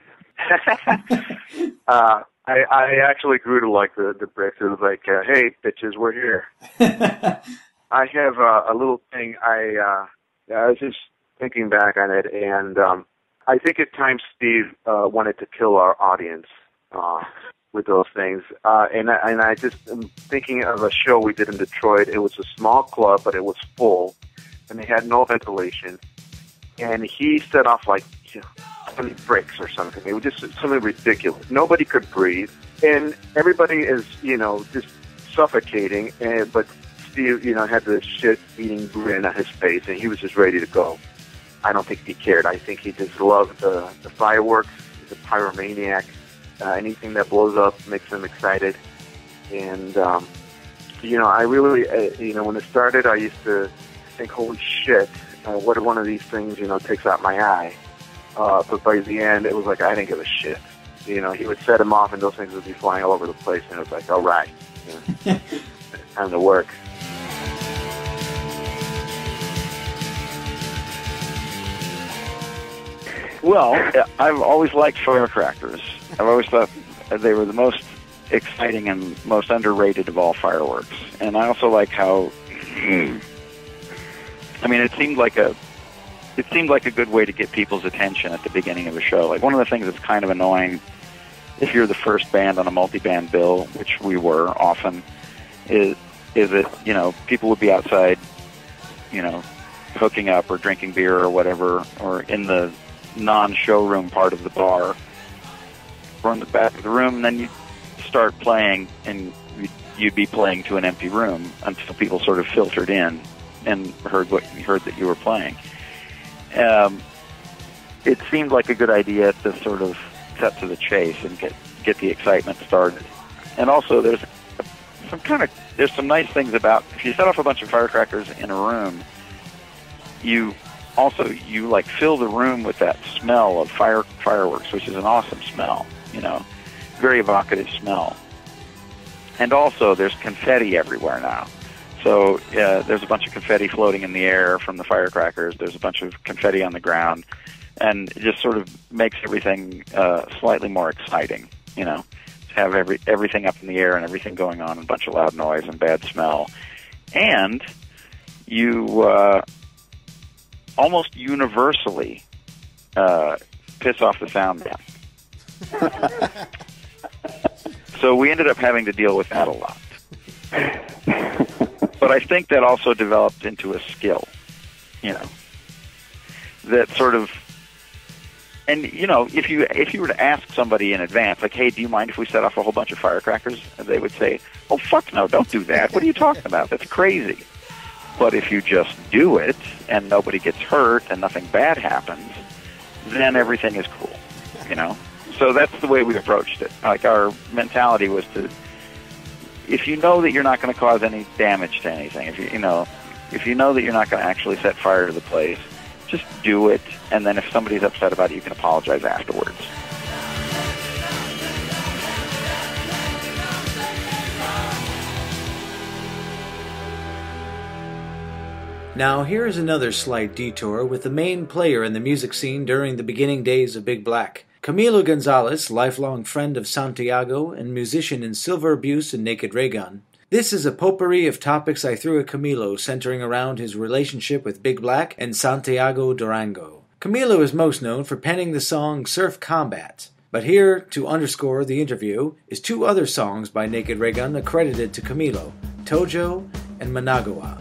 uh, I, I actually grew to like the, the bricks. It was like, uh, hey, bitches, we're here. I have uh, a little thing. I, uh, I was just thinking back on it, and um, I think at times Steve uh, wanted to kill our audience uh, with those things. Uh, and, I, and I just am thinking of a show we did in Detroit. It was a small club, but it was full, and they had no ventilation. And he set off like, you know, twenty bricks or something. It was just something ridiculous. Nobody could breathe, and everybody is, you know, just suffocating. And but Steve, you know, had the shit-eating grin on his face, and he was just ready to go. I don't think he cared. I think he just loved the, the fireworks. He's a pyromaniac. Uh, anything that blows up makes him excited. And um, you know, I really, uh, you know, when it started, I used to think, holy shit, uh, what if one of these things, you know, takes out my eye? Uh, but by the end, it was like, I didn't give a shit. You know, he would set him off, and those things would be flying all over the place, and it was like, all right, you know, time to work. Well, I've always liked firecrackers. I've always thought they were the most exciting and most underrated of all fireworks. And I also like how, I mean, it seemed like a, it seemed like a good way to get people's attention at the beginning of a show. Like, one of the things that's kind of annoying if you're the first band on a multi-band bill, which we were often, is is that, you know, people would be outside, you know, hooking up or drinking beer or whatever, or in the non-showroom part of the bar, or in the back of the room, and then you start playing, and you'd be playing to an empty room until people sort of filtered in and heard what heard that you were playing. Um, it seemed like a good idea to sort of cut to the chase and get get the excitement started. And also, there's some kind of there's some nice things about if you set off a bunch of firecrackers in a room, you also you like fill the room with that smell of fire fireworks, which is an awesome smell, you know, very evocative smell. And also, there's confetti everywhere now. So uh, there's a bunch of confetti floating in the air from the firecrackers. There's a bunch of confetti on the ground, and it just sort of makes everything uh, slightly more exciting, you know, to have every everything up in the air and everything going on, and a bunch of loud noise and bad smell. And you uh, almost universally uh, piss off the sound man. So we ended up having to deal with that a lot. But I think that also developed into a skill, you know. that sort of, and you know, if you if you were to ask somebody in advance, like, hey, do you mind if we set off a whole bunch of firecrackers? And they would say, oh, fuck no, don't do that. What are you talking about? That's crazy. But if you just do it and nobody gets hurt and nothing bad happens, then everything is cool, you know? So that's the way we approached it. Like, our mentality was to, if you know that you're not going to cause any damage to anything, if you, you know, if you know that you're not going to actually set fire to the place, just do it, and then if somebody's upset about it, you can apologize afterwards. Now, here is another slight detour with the main player in the music scene during the beginning days of Big Black. Camilo Gonzalez, lifelong friend of Santiago and musician in Silver Abuse and Naked Ray Gun. This is a potpourri of topics I threw at Camilo, centering around his relationship with Big Black and Santiago Durango. Camilo is most known for penning the song Surf Combat, but here, to underscore the interview, is two other songs by Naked Ray Gun accredited to Camilo, Tojo and Managua.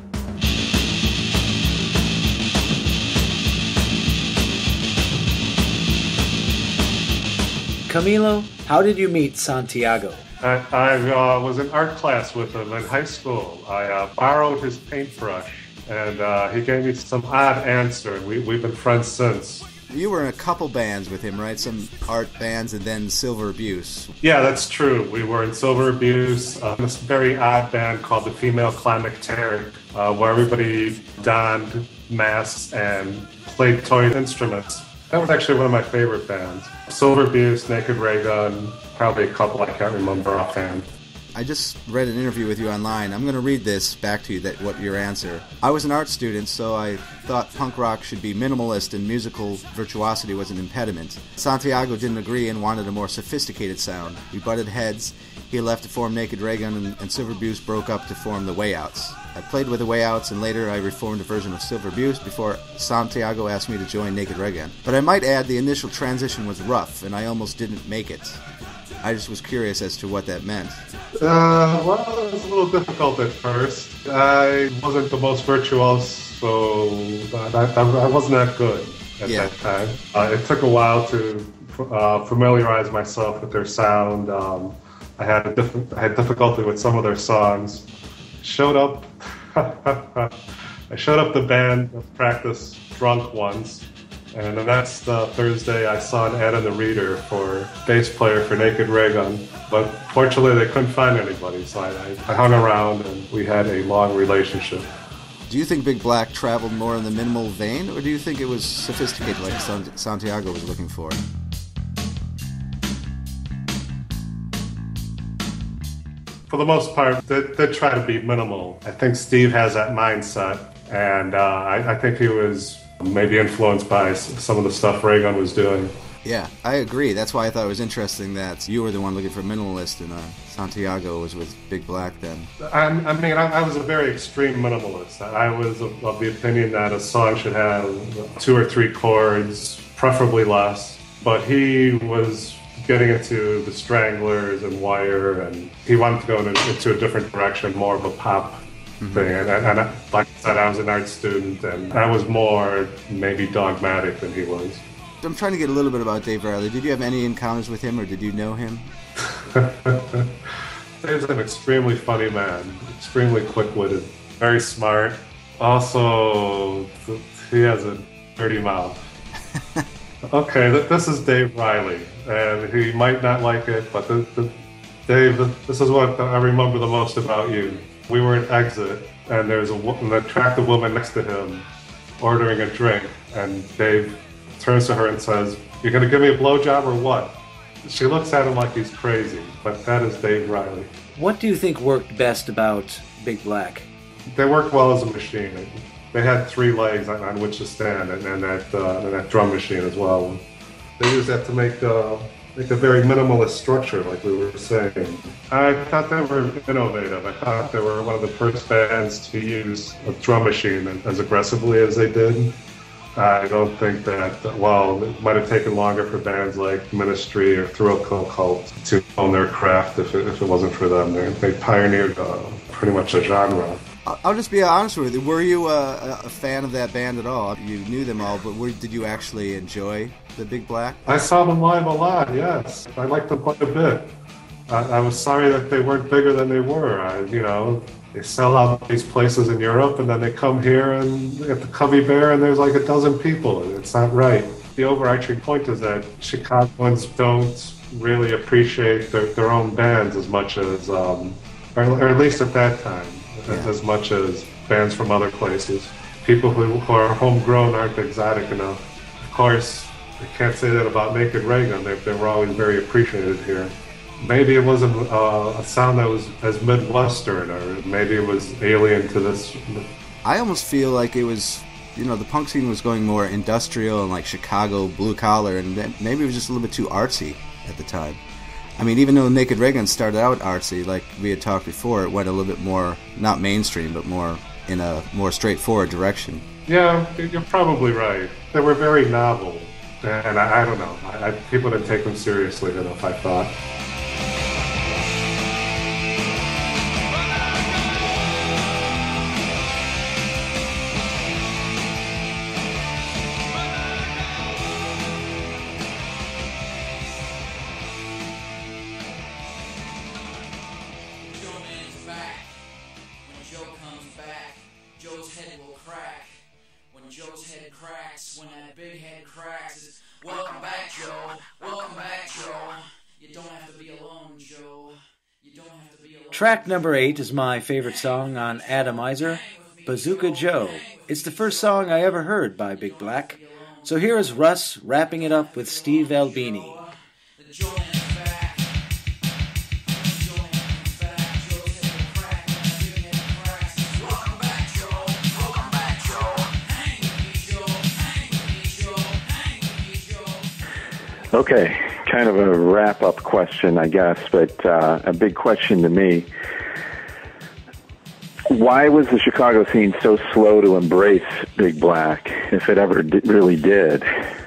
Camilo, how did you meet Santiago? I, I uh, was in art class with him in high school. I uh, borrowed his paintbrush, and uh, he gave me some odd answer, and we, we've been friends since. You were in a couple bands with him, right? Some art bands and then Silver Abuse. Yeah, that's true. We were in Silver Abuse, uh, this very odd band called the Female Climacteric, uh, where everybody donned masks and played toy instruments. That was actually one of my favorite bands. Silver Abuse, Naked Ray Gun, probably a couple I can't remember offhand. I just read an interview with you online. I'm going to read this back to you, that what your answer. I was an art student, so I thought punk rock should be minimalist and musical virtuosity was an impediment. Santiago didn't agree and wanted a more sophisticated sound. We butted heads. He left to form Naked Ray Gun, and, and Silver Abuse broke up to form the Way Outs. I played with the Way Outs, and later I reformed a version of Silver Abuse before Santiago asked me to join Naked Ray Gun. But I might add the initial transition was rough, and I almost didn't make it. I just was curious as to what that meant. Uh, well, it was a little difficult at first. I wasn't the most virtuoso, so I, I, I wasn't that good at yeah. that time. Uh, it took a while to uh, familiarize myself with their sound. Um, I had a diff- I had difficulty with some of their songs. Showed up. I showed up the band practice drunk once, and the next uh, Thursday I saw an ad in the Reader for bass player for Naked Ray Gun, but fortunately they couldn't find anybody, so I, I hung around and we had a long relationship. Do you think Big Black traveled more in the minimal vein, or do you think it was sophisticated like San- Santiago was looking for? For the most part, they, they try to be minimal. I think Steve has that mindset, and uh, I, I think he was maybe influenced by some of the stuff Ray Gun was doing. Yeah, I agree. That's why I thought it was interesting that you were the one looking for minimalist, and uh, Santiago was with Big Black then. I, I mean, I, I was a very extreme minimalist. I was of, of the opinion that a song should have two or three chords, preferably less, but he was getting into the Stranglers and Wire, and he wanted to go in a, into a different direction, more of a pop mm-hmm. thing. And, and, and like I said, I was an art student, and I was more maybe dogmatic than he was. I'm trying to get a little bit about Dave Riley. Did you have any encounters with him, or did you know him? Dave's an extremely funny man, extremely quick-witted, very smart. Also, he has a dirty mouth. Okay, this is Dave Riley, and he might not like it, but the, the, Dave, this is what I remember the most about you. We were at Exit, and there's a, an attractive woman next to him ordering a drink, and Dave turns to her and says, "You're going to give me a blowjob or what?" She looks at him like he's crazy, but that is Dave Riley. What do you think worked best about Big Black? They worked well as a machine. They had three legs on, on which to stand, and, and that uh, and that drum machine as well. They used that to make uh, make a very minimalist structure, like we were saying. I thought they were innovative. I thought they were one of the first bands to use a drum machine as aggressively as they did. I don't think that, well, it might have taken longer for bands like Ministry or Thrill Kill Cult to own their craft if it, if it wasn't for them. They, they pioneered uh, pretty much a genre. I'll just be honest with you. Were you a, a fan of that band at all? You knew them all, but were, did you actually enjoy the Big Black? I saw them live a lot, yes. I liked them quite a bit. I, I was sorry that they weren't bigger than they were. I, you know, they sell out these places in Europe, and then they come here and at the Cubby Bear, and there's like a dozen people. It's not right. The overarching point is that Chicagoans don't really appreciate their, their own bands as much as, um, or, or at least at that time. Yeah. As much as bands from other places. People who, who are homegrown aren't exotic enough. Of course, I can't say that about Naked Ray Gun. They, they were always very appreciated here. Maybe it wasn't uh, a sound that was as Midwestern, or maybe it was alien to this. I almost feel like it was, you know, the punk scene was going more industrial and like Chicago blue collar, and maybe it was just a little bit too artsy at the time. I mean, even though Naked Ray Gun started out artsy, like we had talked before, it went a little bit more, not mainstream, but more in a more straightforward direction. Yeah, you're probably right. They were very novel, and I, I don't know. I, I, people didn't take them seriously enough, I thought. Track number eight is my favorite song on Atomizer, Bazooka Joe. It's the first song I ever heard by Big Black. So here is Russ wrapping it up with Steve Albini. Okay, kind of a wrap-up question, I guess, but uh, a big question to me. Why was the Chicago scene so slow to embrace Big Black, if it ever di- really did?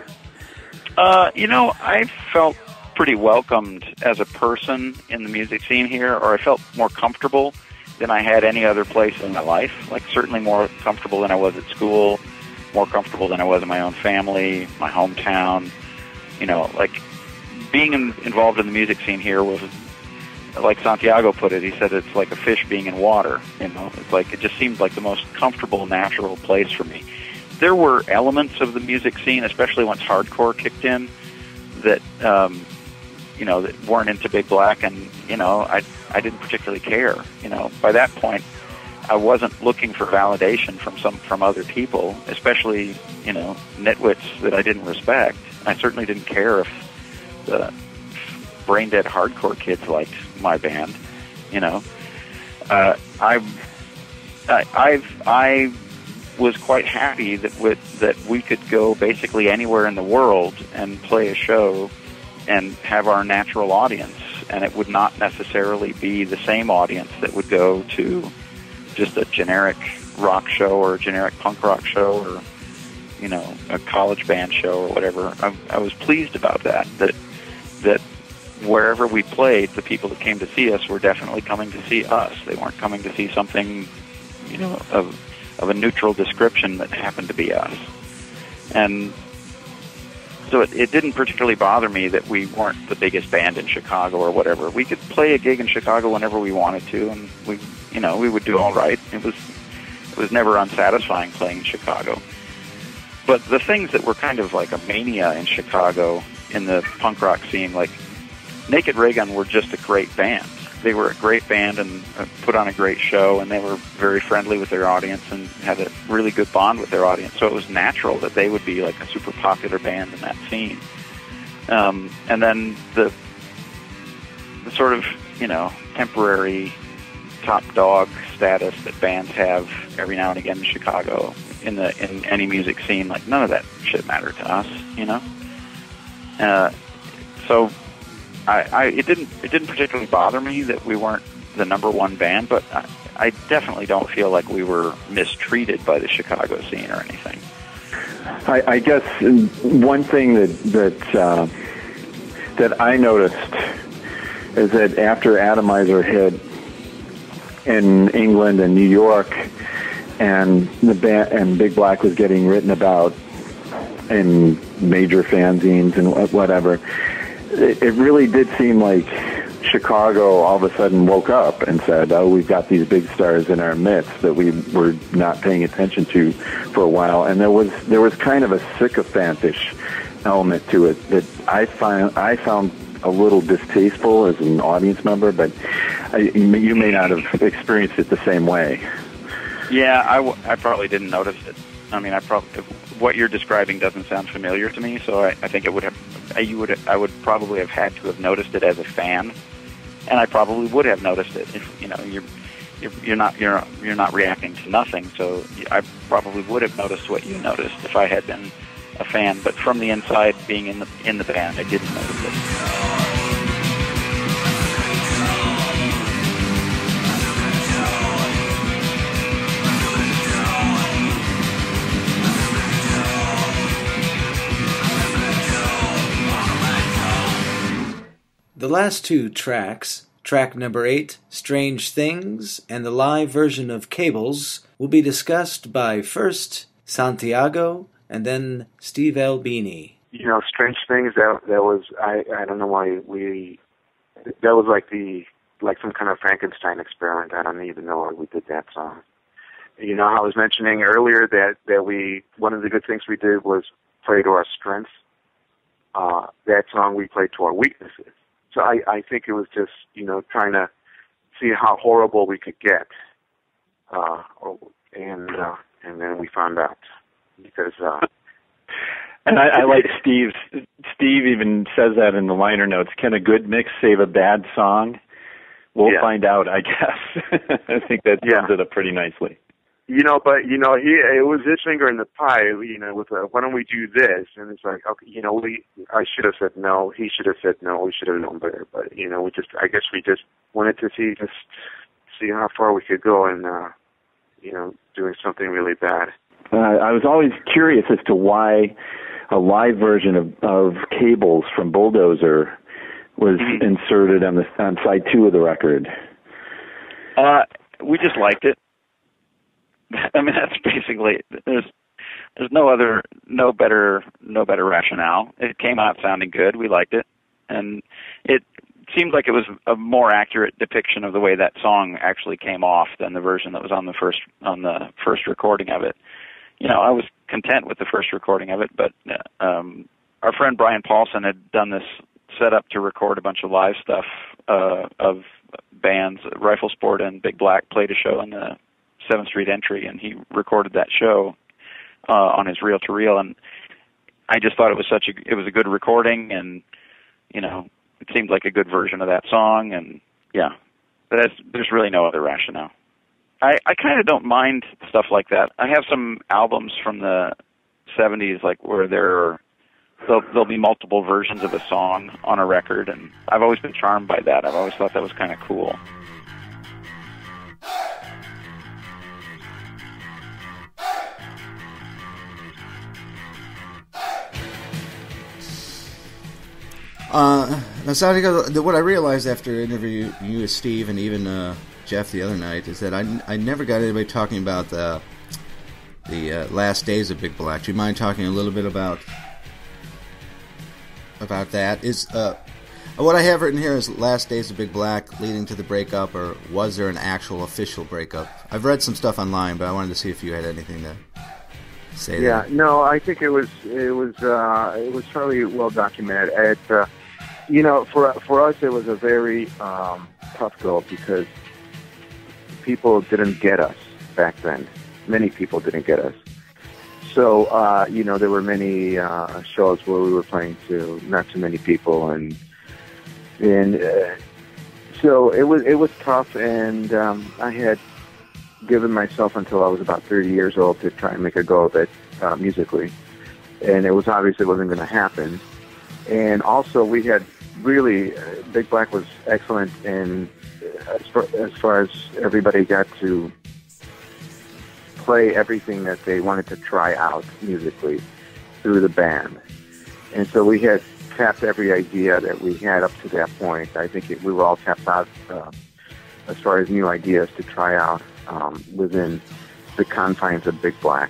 Uh, you know, I felt pretty welcomed as a person in the music scene here, or I felt more comfortable than I had any other place in my life. Like, certainly more comfortable than I was at school, more comfortable than I was in my own family, my hometown. You know, like, being in, involved in the music scene here was, like Santiago put it, he said it's like a fish being in water, you know. It's like, it just seemed like the most comfortable, natural place for me. There were elements of the music scene, especially once hardcore kicked in, that, um, you know, that weren't into Big Black, and, you know, I, I didn't particularly care. You know, by that point, I wasn't looking for validation from some, from other people, especially, you know, nitwits that I didn't respect. I certainly didn't care if the brain-dead hardcore kids liked my band, you know. Uh, I, I, I've, I was quite happy that with that we could go basically anywhere in the world and play a show and have our natural audience, and it would not necessarily be the same audience that would go to just a generic rock show or a generic punk rock show or, you know, a college band show or whatever. I, I was pleased about that, that that wherever we played, the people that came to see us were definitely coming to see us. They weren't coming to see something, you know, of of a neutral description that happened to be us. And so it, it didn't particularly bother me that we weren't the biggest band in Chicago or whatever. We could play a gig in Chicago whenever we wanted to, and we, you know, we would do all right. It was it was never unsatisfying playing in Chicago. But the things that were kind of like a mania in Chicago in the punk rock scene, like Naked Ray Gun were just a great band. They were a great band and put on a great show, and they were very friendly with their audience and had a really good bond with their audience. So it was natural that they would be like a super popular band in that scene. Um, and then the, the sort of, you know, temporary top dog status that bands have every now and again in Chicago, in the in any music scene, like none of that shit mattered to us, you know. Uh, so I, I it didn't it didn't particularly bother me that we weren't the number one band, but I, I definitely don't feel like we were mistreated by the Chicago scene or anything. I, I guess one thing that that uh, that I noticed is that after Atomizer had in England and New York, and the band and Big Black was getting written about in major fanzines and whatever. It, it really did seem like Chicago all of a sudden woke up and said, oh, we've got these big stars in our midst that we were not paying attention to for a while. And there was there was kind of a sycophantish element to it that I find I found a little distasteful as an audience member, but I, you may not have experienced it the same way. Yeah, I, w- I probably didn't notice it. I mean, I probably what you're describing doesn't sound familiar to me, so I, I think it would have you would I would probably have had to have noticed it as a fan, and I probably would have noticed it if you know you're you're, you're not you're you're not reacting to nothing, so I probably would have noticed what you noticed if I had been a fan. But from the inside, being in the in the band, I didn't notice it. The last two tracks, track number eight, Strange Things, and the live version of Cables, will be discussed by first Santiago and then Steve Albini. You know, Strange Things, that that was, I, I don't know why we, that was like the, like some kind of Frankenstein experiment. I don't even know why we did that song. You know, I was mentioning earlier that, that we, one of the good things we did was play to our strengths. Uh, that song we played to our weaknesses. So I, I think it was just, you know, trying to see how horrible we could get. Uh, and uh, and then we found out. Because, uh, and I, I like Steve's, Steve even says that in the liner notes, can a good mix save a bad song? We'll yeah. find out, I guess. I think that yeah. sums it up pretty nicely. You know, but, you know, he it was his finger in the pie, you know, with, uh, why don't we do this? And it's like, okay, you know, we, I should have said no. He should have said no. We should have known better. But, you know, we just, I guess we just wanted to see, just see how far we could go and, uh, you know, doing something really bad. Uh, I was always curious as to why a live version of, of Cables from Bulldozer was mm-hmm. inserted on the on side two of the record. Uh, we just liked it. I mean, that's basically there's there's no other no better no better rationale. It came out sounding good. We liked it, and it seemed like it was a more accurate depiction of the way that song actually came off than the version that was on the first on the first recording of it. You know, I was content with the first recording of it, but um, our friend Brian Paulson had done this setup to record a bunch of live stuff uh, of bands. Rifle Sport and Big Black played a show in the seventh Street Entry, and he recorded that show uh, on his reel-to-reel, and I just thought it was such a it was a good recording, and you know, it seemed like a good version of that song, and yeah, but that's, there's really no other rationale. I, I kind of don't mind stuff like that. I have some albums from the seventies, like where there are, there'll, there'll be multiple versions of a song on a record, and I've always been charmed by that. I've always thought that was kind of cool. Uh, now, Santiago, what I realized after interviewing you with Steve and even uh, Jeff the other night is that I, I never got anybody talking about the the uh, last days of Big Black. Do you mind talking a little bit about about that? Is uh, what I have written here is last days of Big Black leading to the breakup, or was there an actual official breakup? I've read some stuff online, but I wanted to see if you had anything to say. Yeah, there. no, I think it was it was uh, it was fairly well documented. It, uh, you know, for for us, it was a very um, tough go because people didn't get us back then. Many people didn't get us. So, uh, you know, there were many uh, shows where we were playing to not too many people, and and uh, so it was it was tough. And um, I had given myself until I was about thirty years old to try and make a go of it uh, musically, and it was obvious it wasn't going to happen. And also, we had really uh, Big Black was excellent in as far, as far as everybody got to play everything that they wanted to try out musically through the band. And so we had tapped every idea that we had up to that point. I think it, we were all tapped out uh, as far as new ideas to try out um, within the confines of Big Black.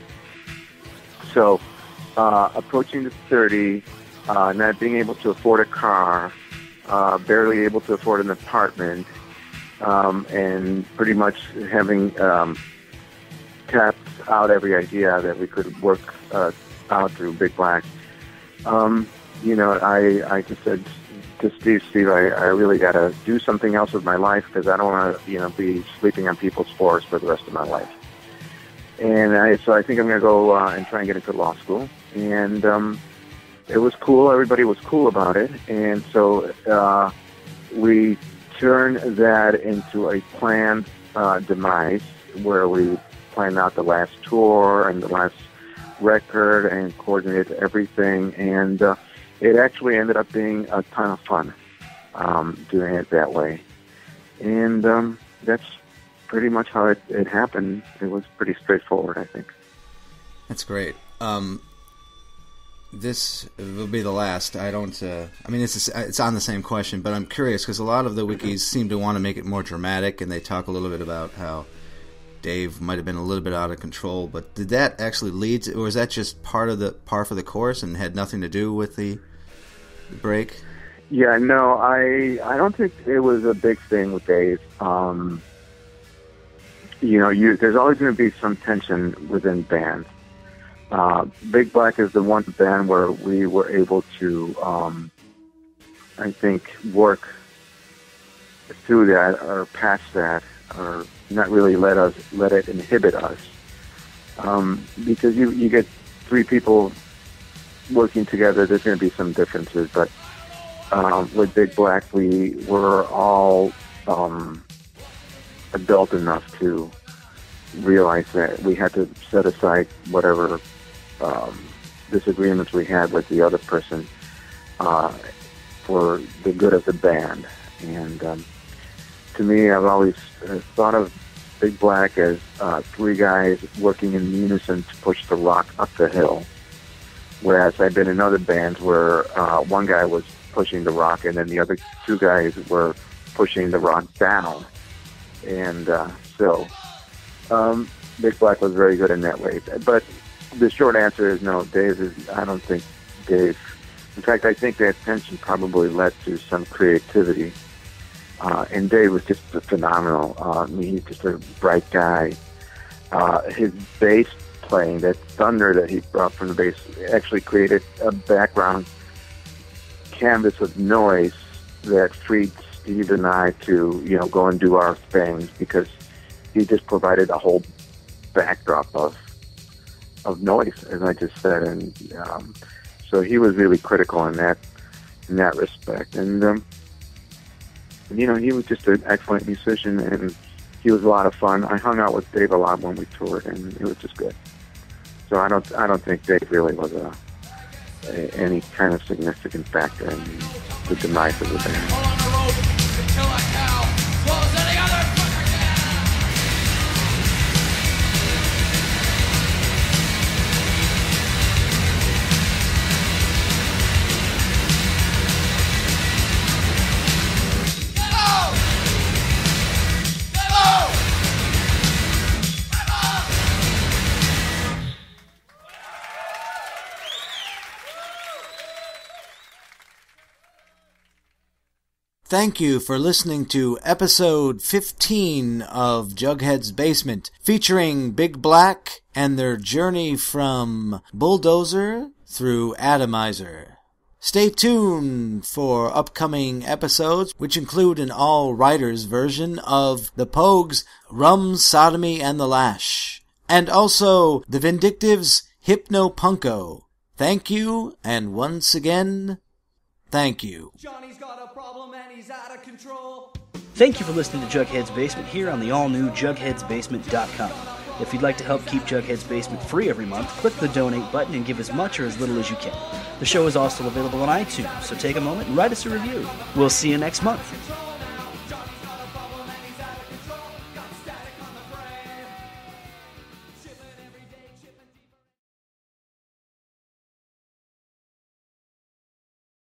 So, uh, approaching the thirty, uh, not being able to afford a car, uh, barely able to afford an apartment, um, and pretty much having um, tapped out every idea that we could work uh, out through Big Black. Um, you know, I, I just said to Steve, Steve, I, I really got to do something else with my life because I don't want to, you know, be sleeping on people's floors for the rest of my life. And I, so I think I'm going to go uh, and try and get into law school. And um, it was cool. Everybody was cool about it. And so uh, we turned that into a planned uh, demise where we planned out the last tour and the last record and coordinated everything. And uh, it actually ended up being a ton of fun um, doing it that way. And um, that's pretty much how it, it happened. It was pretty straightforward, I think. That's great. Um, this will be the last. I don't. Uh, I mean, it's a, it's on the same question, but I'm curious because a lot of the wikis seem to want to make it more dramatic, and they talk a little bit about how Dave might have been a little bit out of control. But did that actually lead to, or was that just part of the par for the course and had nothing to do with the, the break? Yeah, no, I I don't think it was a big thing with Dave. Um, you know, you, there's always going to be some tension within bands. Uh, Big Black is the one band where we were able to, um, I think, work through that or past that, or not really let us let it inhibit us, um, because you you get three people working together. There's going to be some differences, but um, with Big Black, we were all um, adult enough to realize that we had to set aside whatever um, disagreements we had with the other person uh, for the good of the band. And um, to me, I've always uh, thought of Big Black as uh, three guys working in unison to push the rock up the hill, whereas I've been in other bands where uh, one guy was pushing the rock and then the other two guys were pushing the rock down. And uh, so um, Big Black was very good in that way. But the short answer is no, Dave is, I don't think Dave, in fact, I think that tension probably led to some creativity. Uh, and Dave was just phenomenal. Uh, I mean, he's just a bright guy. Uh, his bass playing, that thunder that he brought from the bass, actually created a background canvas of noise that freed Steve and I to, you know, go and do our things because he just provided a whole backdrop of of noise, as I just said, and um, so he was really critical in that in that respect. And um, you know, he was just an excellent musician, and he was a lot of fun. I hung out with Dave a lot when we toured, and it was just good. So I don't I don't think Dave really was a, a any kind of significant factor in the demise of the band. Thank you for listening to episode fifteen of Jughead's Basement, featuring Big Black and their journey from Bulldozer through Atomizer. Stay tuned for upcoming episodes, which include an all-writers version of The Pogues' Rum, Sodomy, and the Lash, and also The Vindictives' Hypno Punko. Thank you, and once again, thank you. Johnny's got a problem and he's out of control. Thank you for listening to Jughead's Basement here on the all-new jugheads basement dot com. If you'd like to help keep Jughead's Basement free every month, click the donate button and give as much or as little as you can. The show is also available on iTunes, so take a moment and write us a review. We'll see you next month.